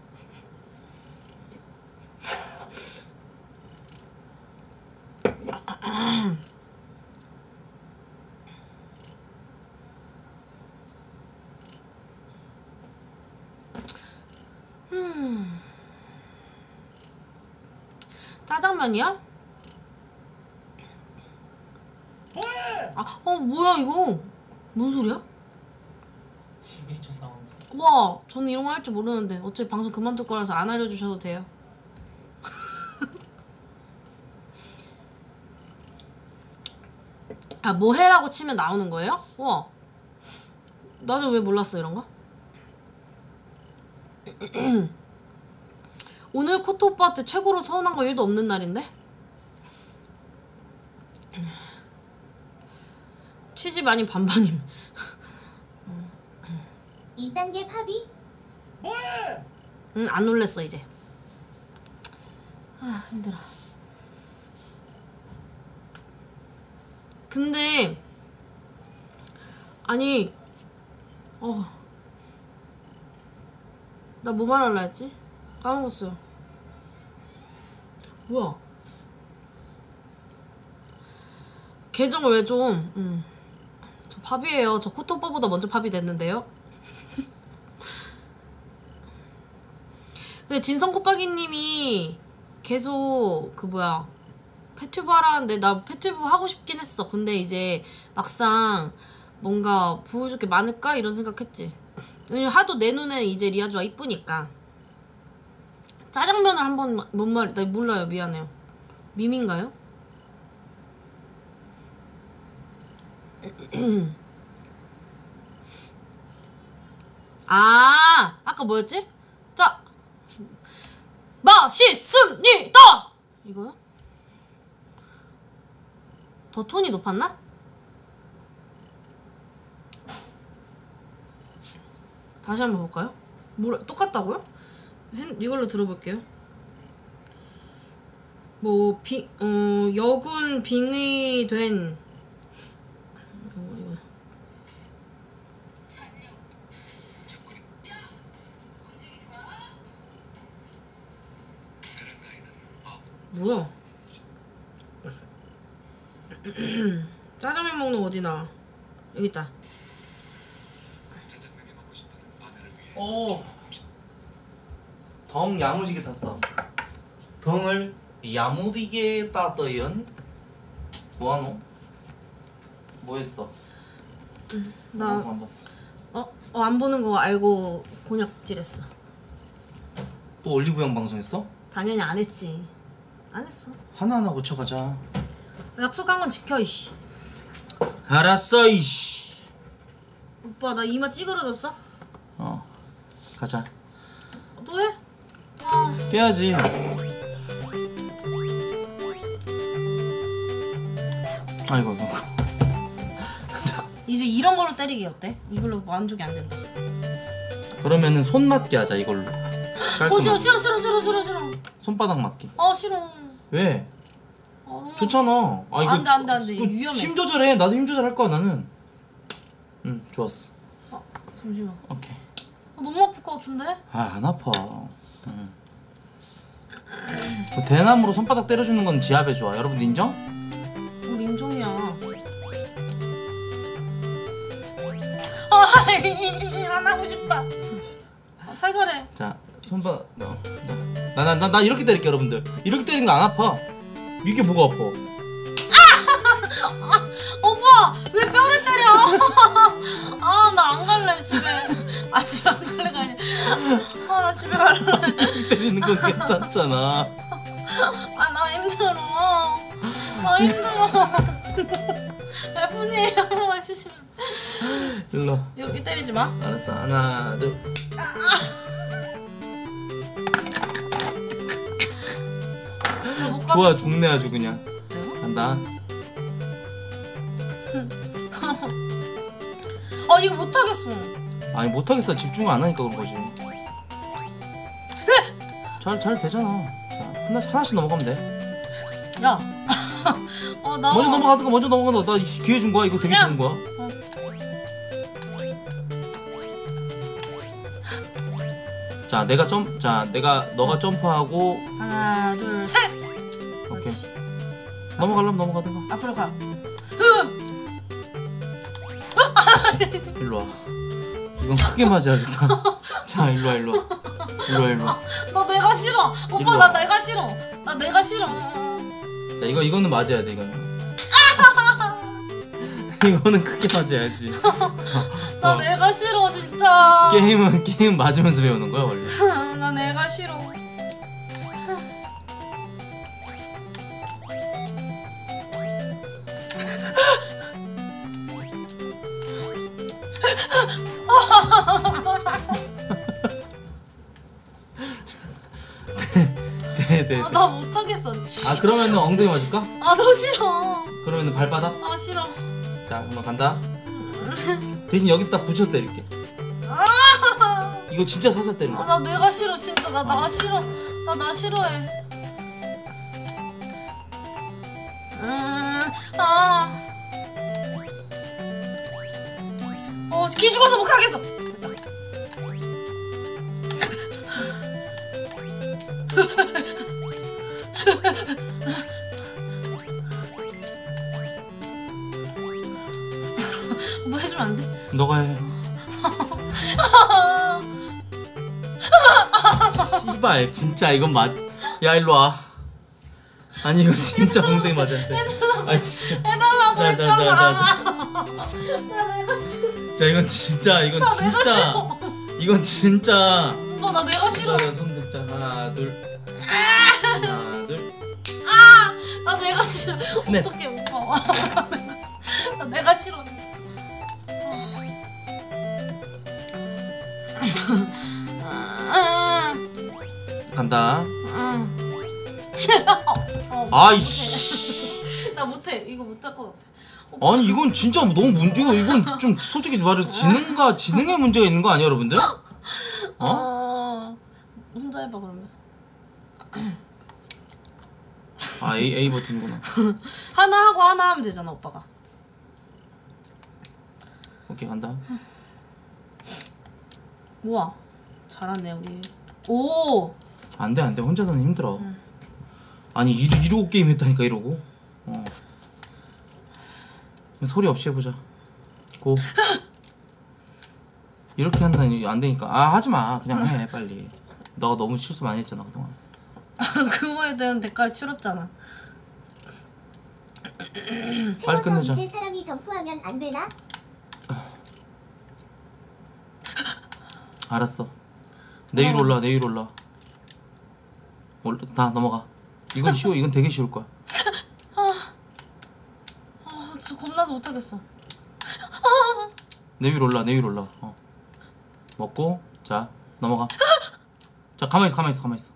짜장면이야? 뭐야 이거? 뭔 소리야? 시그니처 사운드. 와, 저는 이런 거 할 줄 모르는데 어차피 방송 그만둘 거라서 안 알려주셔도 돼요. 뭐해라고 치면 나오는 거예요? 와, 나는 왜 몰랐어 이런 거? 오늘 코트 오빠한테 최고로 서운한 거 1도 없는 날인데? 취집 아닌 반반임. 2단계 팝이? 안 놀랬어 이제. 힘들어. 근데 아니 나 뭐 말할라 했지? 까먹었어요. 뭐야? 계정을 왜 좀? 저 팝이에요. 저 코트 오빠보다 먼저 팝이 됐는데요. 근데 진성코빠기님이 계속 패튜브 하라는데 나 패튜브 하고 싶긴 했어. 근데 이제 막상 뭔가 보여줄 게 많을까 이런 생각했지. 왜냐면 하도 내 눈에 이제 리아주가 이쁘니까. 짜장면을 한번 뭔 말? 나 몰라요. 미안해요. 밈인가요? 아까 뭐였지? 자, 맛있습니다! 이거요? 더 톤이 높았나? 다시 한번 볼까요? 똑같다고요? 이걸로 들어볼게요. 여군 빙의 된 뭐야? 짜장면 먹는 거 어디 나와? 여기 있다. 덩 야무지게 샀어. 덩을 야무지게 따더연. 뭐하노? 뭐했어? 방송 안 봤어. 안 보는 거 알고 곤약질했어. 또 올리브영 방송했어? 당연히 안 했지. 안 했어. 하나하나 고쳐가자. 약속한 건 지켜 이씨. 알았어 이씨. 오빠 나 이마 찌그러졌어? 가자. 또 해? 깨야지. 아이고. 이제 이런 걸로 때리기 어때? 이걸로 만족이 안 된다. 그러면은 손 맞기 하자 이걸로. 싫어 깔끔하게. 싫어. 손바닥 맞기. 싫어. 왜? 너무 좋잖아. 아 이거 안 돼. 이거 위험해. 힘 조절해. 나도 힘 조절할 거야 나는. 좋았어. 잠시만. 오케이. 너무 아플 것 같은데? 안 아파. 그 대나무로 손바닥 때려주는 건 지압에 좋아. 여러분 인정? 민종이야. 안 하고 싶다. 살살해. 자 손바닥 나 이렇게 때릴게 여러분들. 이렇게 때리는 거 안 아파. 이게 뭐가 아파? 오빠 왜 뼈를 때려? 나 안 갈래 집에. 집에 안 갈래가 아니야. 나 집에 갈래. 이렇게 때리는 건 괜찮잖아. 나 힘들어. 나 힘들어. F님 한 번만 해주시면. 일로. 여기 때리지 마. 알았어. 하나 둘. 나못 좋아 가겠어. 죽네 아주 그냥. 간다. 이거 못하겠어. 아니 못하겠어. 집중 안 하니까 그런 거지. 잘 되잖아. 자, 하나씩 넘어가면 돼. 야. 나. 먼저 넘어가든가. 나 기회 준 거야. 이거 되게 좋은 거야. 자, 너가 점프하고 하나, 둘, 셋. 오케이. 넘어가려면 넘어가든가. 앞으로 가. 일로 와. 이건 크게 맞아야겠다. 자, 일로 와. 나 내가 싫어. 일로 오빠 와. 나 내가 싫어. 나 내가 싫어. 자, 이거는 맞아야 돼, 이거는. 이거는 크게 맞아야지. 나 내가 싫어 진짜. 게임 맞으면서 배우는 거야, 원래. 나 내가 싫어. 네. 나 못하겠어. 그러면은 엉덩이 맞을까? 너 싫어. 그러면은 발바닥? 싫어. 자, 그럼 간다. 대신 여기다 붙여서 때릴게. 이거 진짜 살살 때리는 거야. 나 내가 싫어 진짜. 나 싫어. 나 싫어해. 기 죽어서 못 가겠어. 뭐 해주면 안 돼? 너가 해. 씨발 진짜 이건 야 일로 와. 아니 이거 진짜 엉덩이 맞았는데. 아니 진짜. 해달라고 했잖아. 자 이건 진짜 이건 진짜. 오빠 나 내가 싫어. 손 자 하나 둘. 나 내가 싫어. 스냅. 어떡해 오빠. 나 내가 싫어. 간다. 아이씨. 나 못해. 이거 못할 것 같아. 아니 이건 진짜 너무 문제가. 이건 좀 솔직히 말해서 지능의 문제가 있는 거 아니야 여러분들? 혼자 해봐 그러면. A 버튼이구나. 하나 하고 하나 하면 되잖아 오빠가. 오케이 간다. 우와 잘하네 우리. 오. 안돼 혼자서는 힘들어. 아니 이러고 게임 했다니까 이러고. 소리 없이 해보자. 고. 이렇게 한다니 안 되니까. 하지마 그냥 해 빨리. 너가 너무 실수 많이 했잖아 그동안. 그거에 대한 대가를 치렀잖아. 빨리 끝내자. 이제 사람이 점프하면 안 되나? 알았어. 내 위로 올라. 다 넘어가. 이건 쉬워. 이건 되게 쉬울 거야. 저 겁나서 못하겠어. 내 위로 올라 내 위로 올라. 먹고 자 넘어가. 자 가만히 있어 가만히 있어 가만히 있어.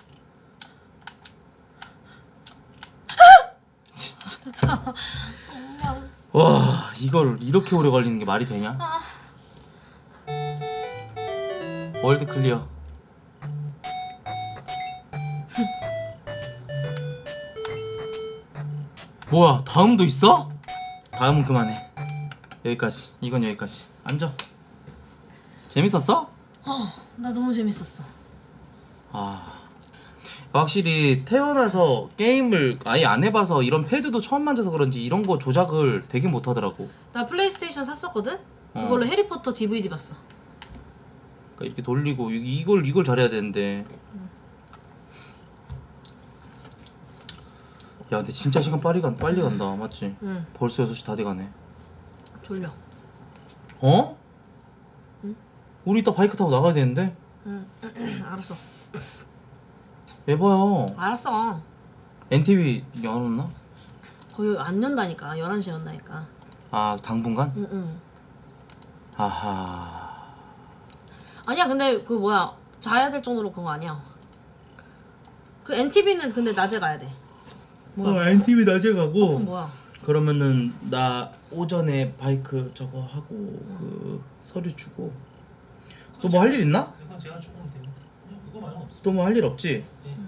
진짜. 와 이걸 이렇게 오래 걸리는 게 말이 되냐? 월드 클리어. 뭐야 다음도 있어? 다음은 그만해. 여기까지. 이건 여기까지. 앉아. 재밌었어? 나 너무 재밌었어. 확실히 태어나서 게임을 아예 안 해봐서 이런 패드도 처음 만져서 그런지 이런 거 조작을 되게 못하더라고. 나 플레이스테이션 샀었거든? 그걸로 해리포터 DVD 봤어. 그러니까 이렇게 돌리고 이걸 잘해야 되는데. 야 근데 진짜 시간 빨리 간다 맞지? 응. 벌써 6시 다 돼가네. 졸려. 어? 우리 이따 바이크 타고 나가야 되는데? 알았어. 에바야 알았어. NTV 열었나? 거의 안 연다니까. 11시 연다니까. 아 당분간? 응. 아하. 아니야 근데 그 뭐야 자야 될 정도로 그거 아니야. 그 NTV는 근데 낮에 가야 돼. NTV 낮에 가고. 그럼 뭐야? 그러면은 나 오전에 바이크 저거 하고 그 서류 주고. 또 뭐 할 일 있나? 그건 제가 죽으면 됩니다. 그거 말고는 없어. 또 뭐 할 일 없지? 네.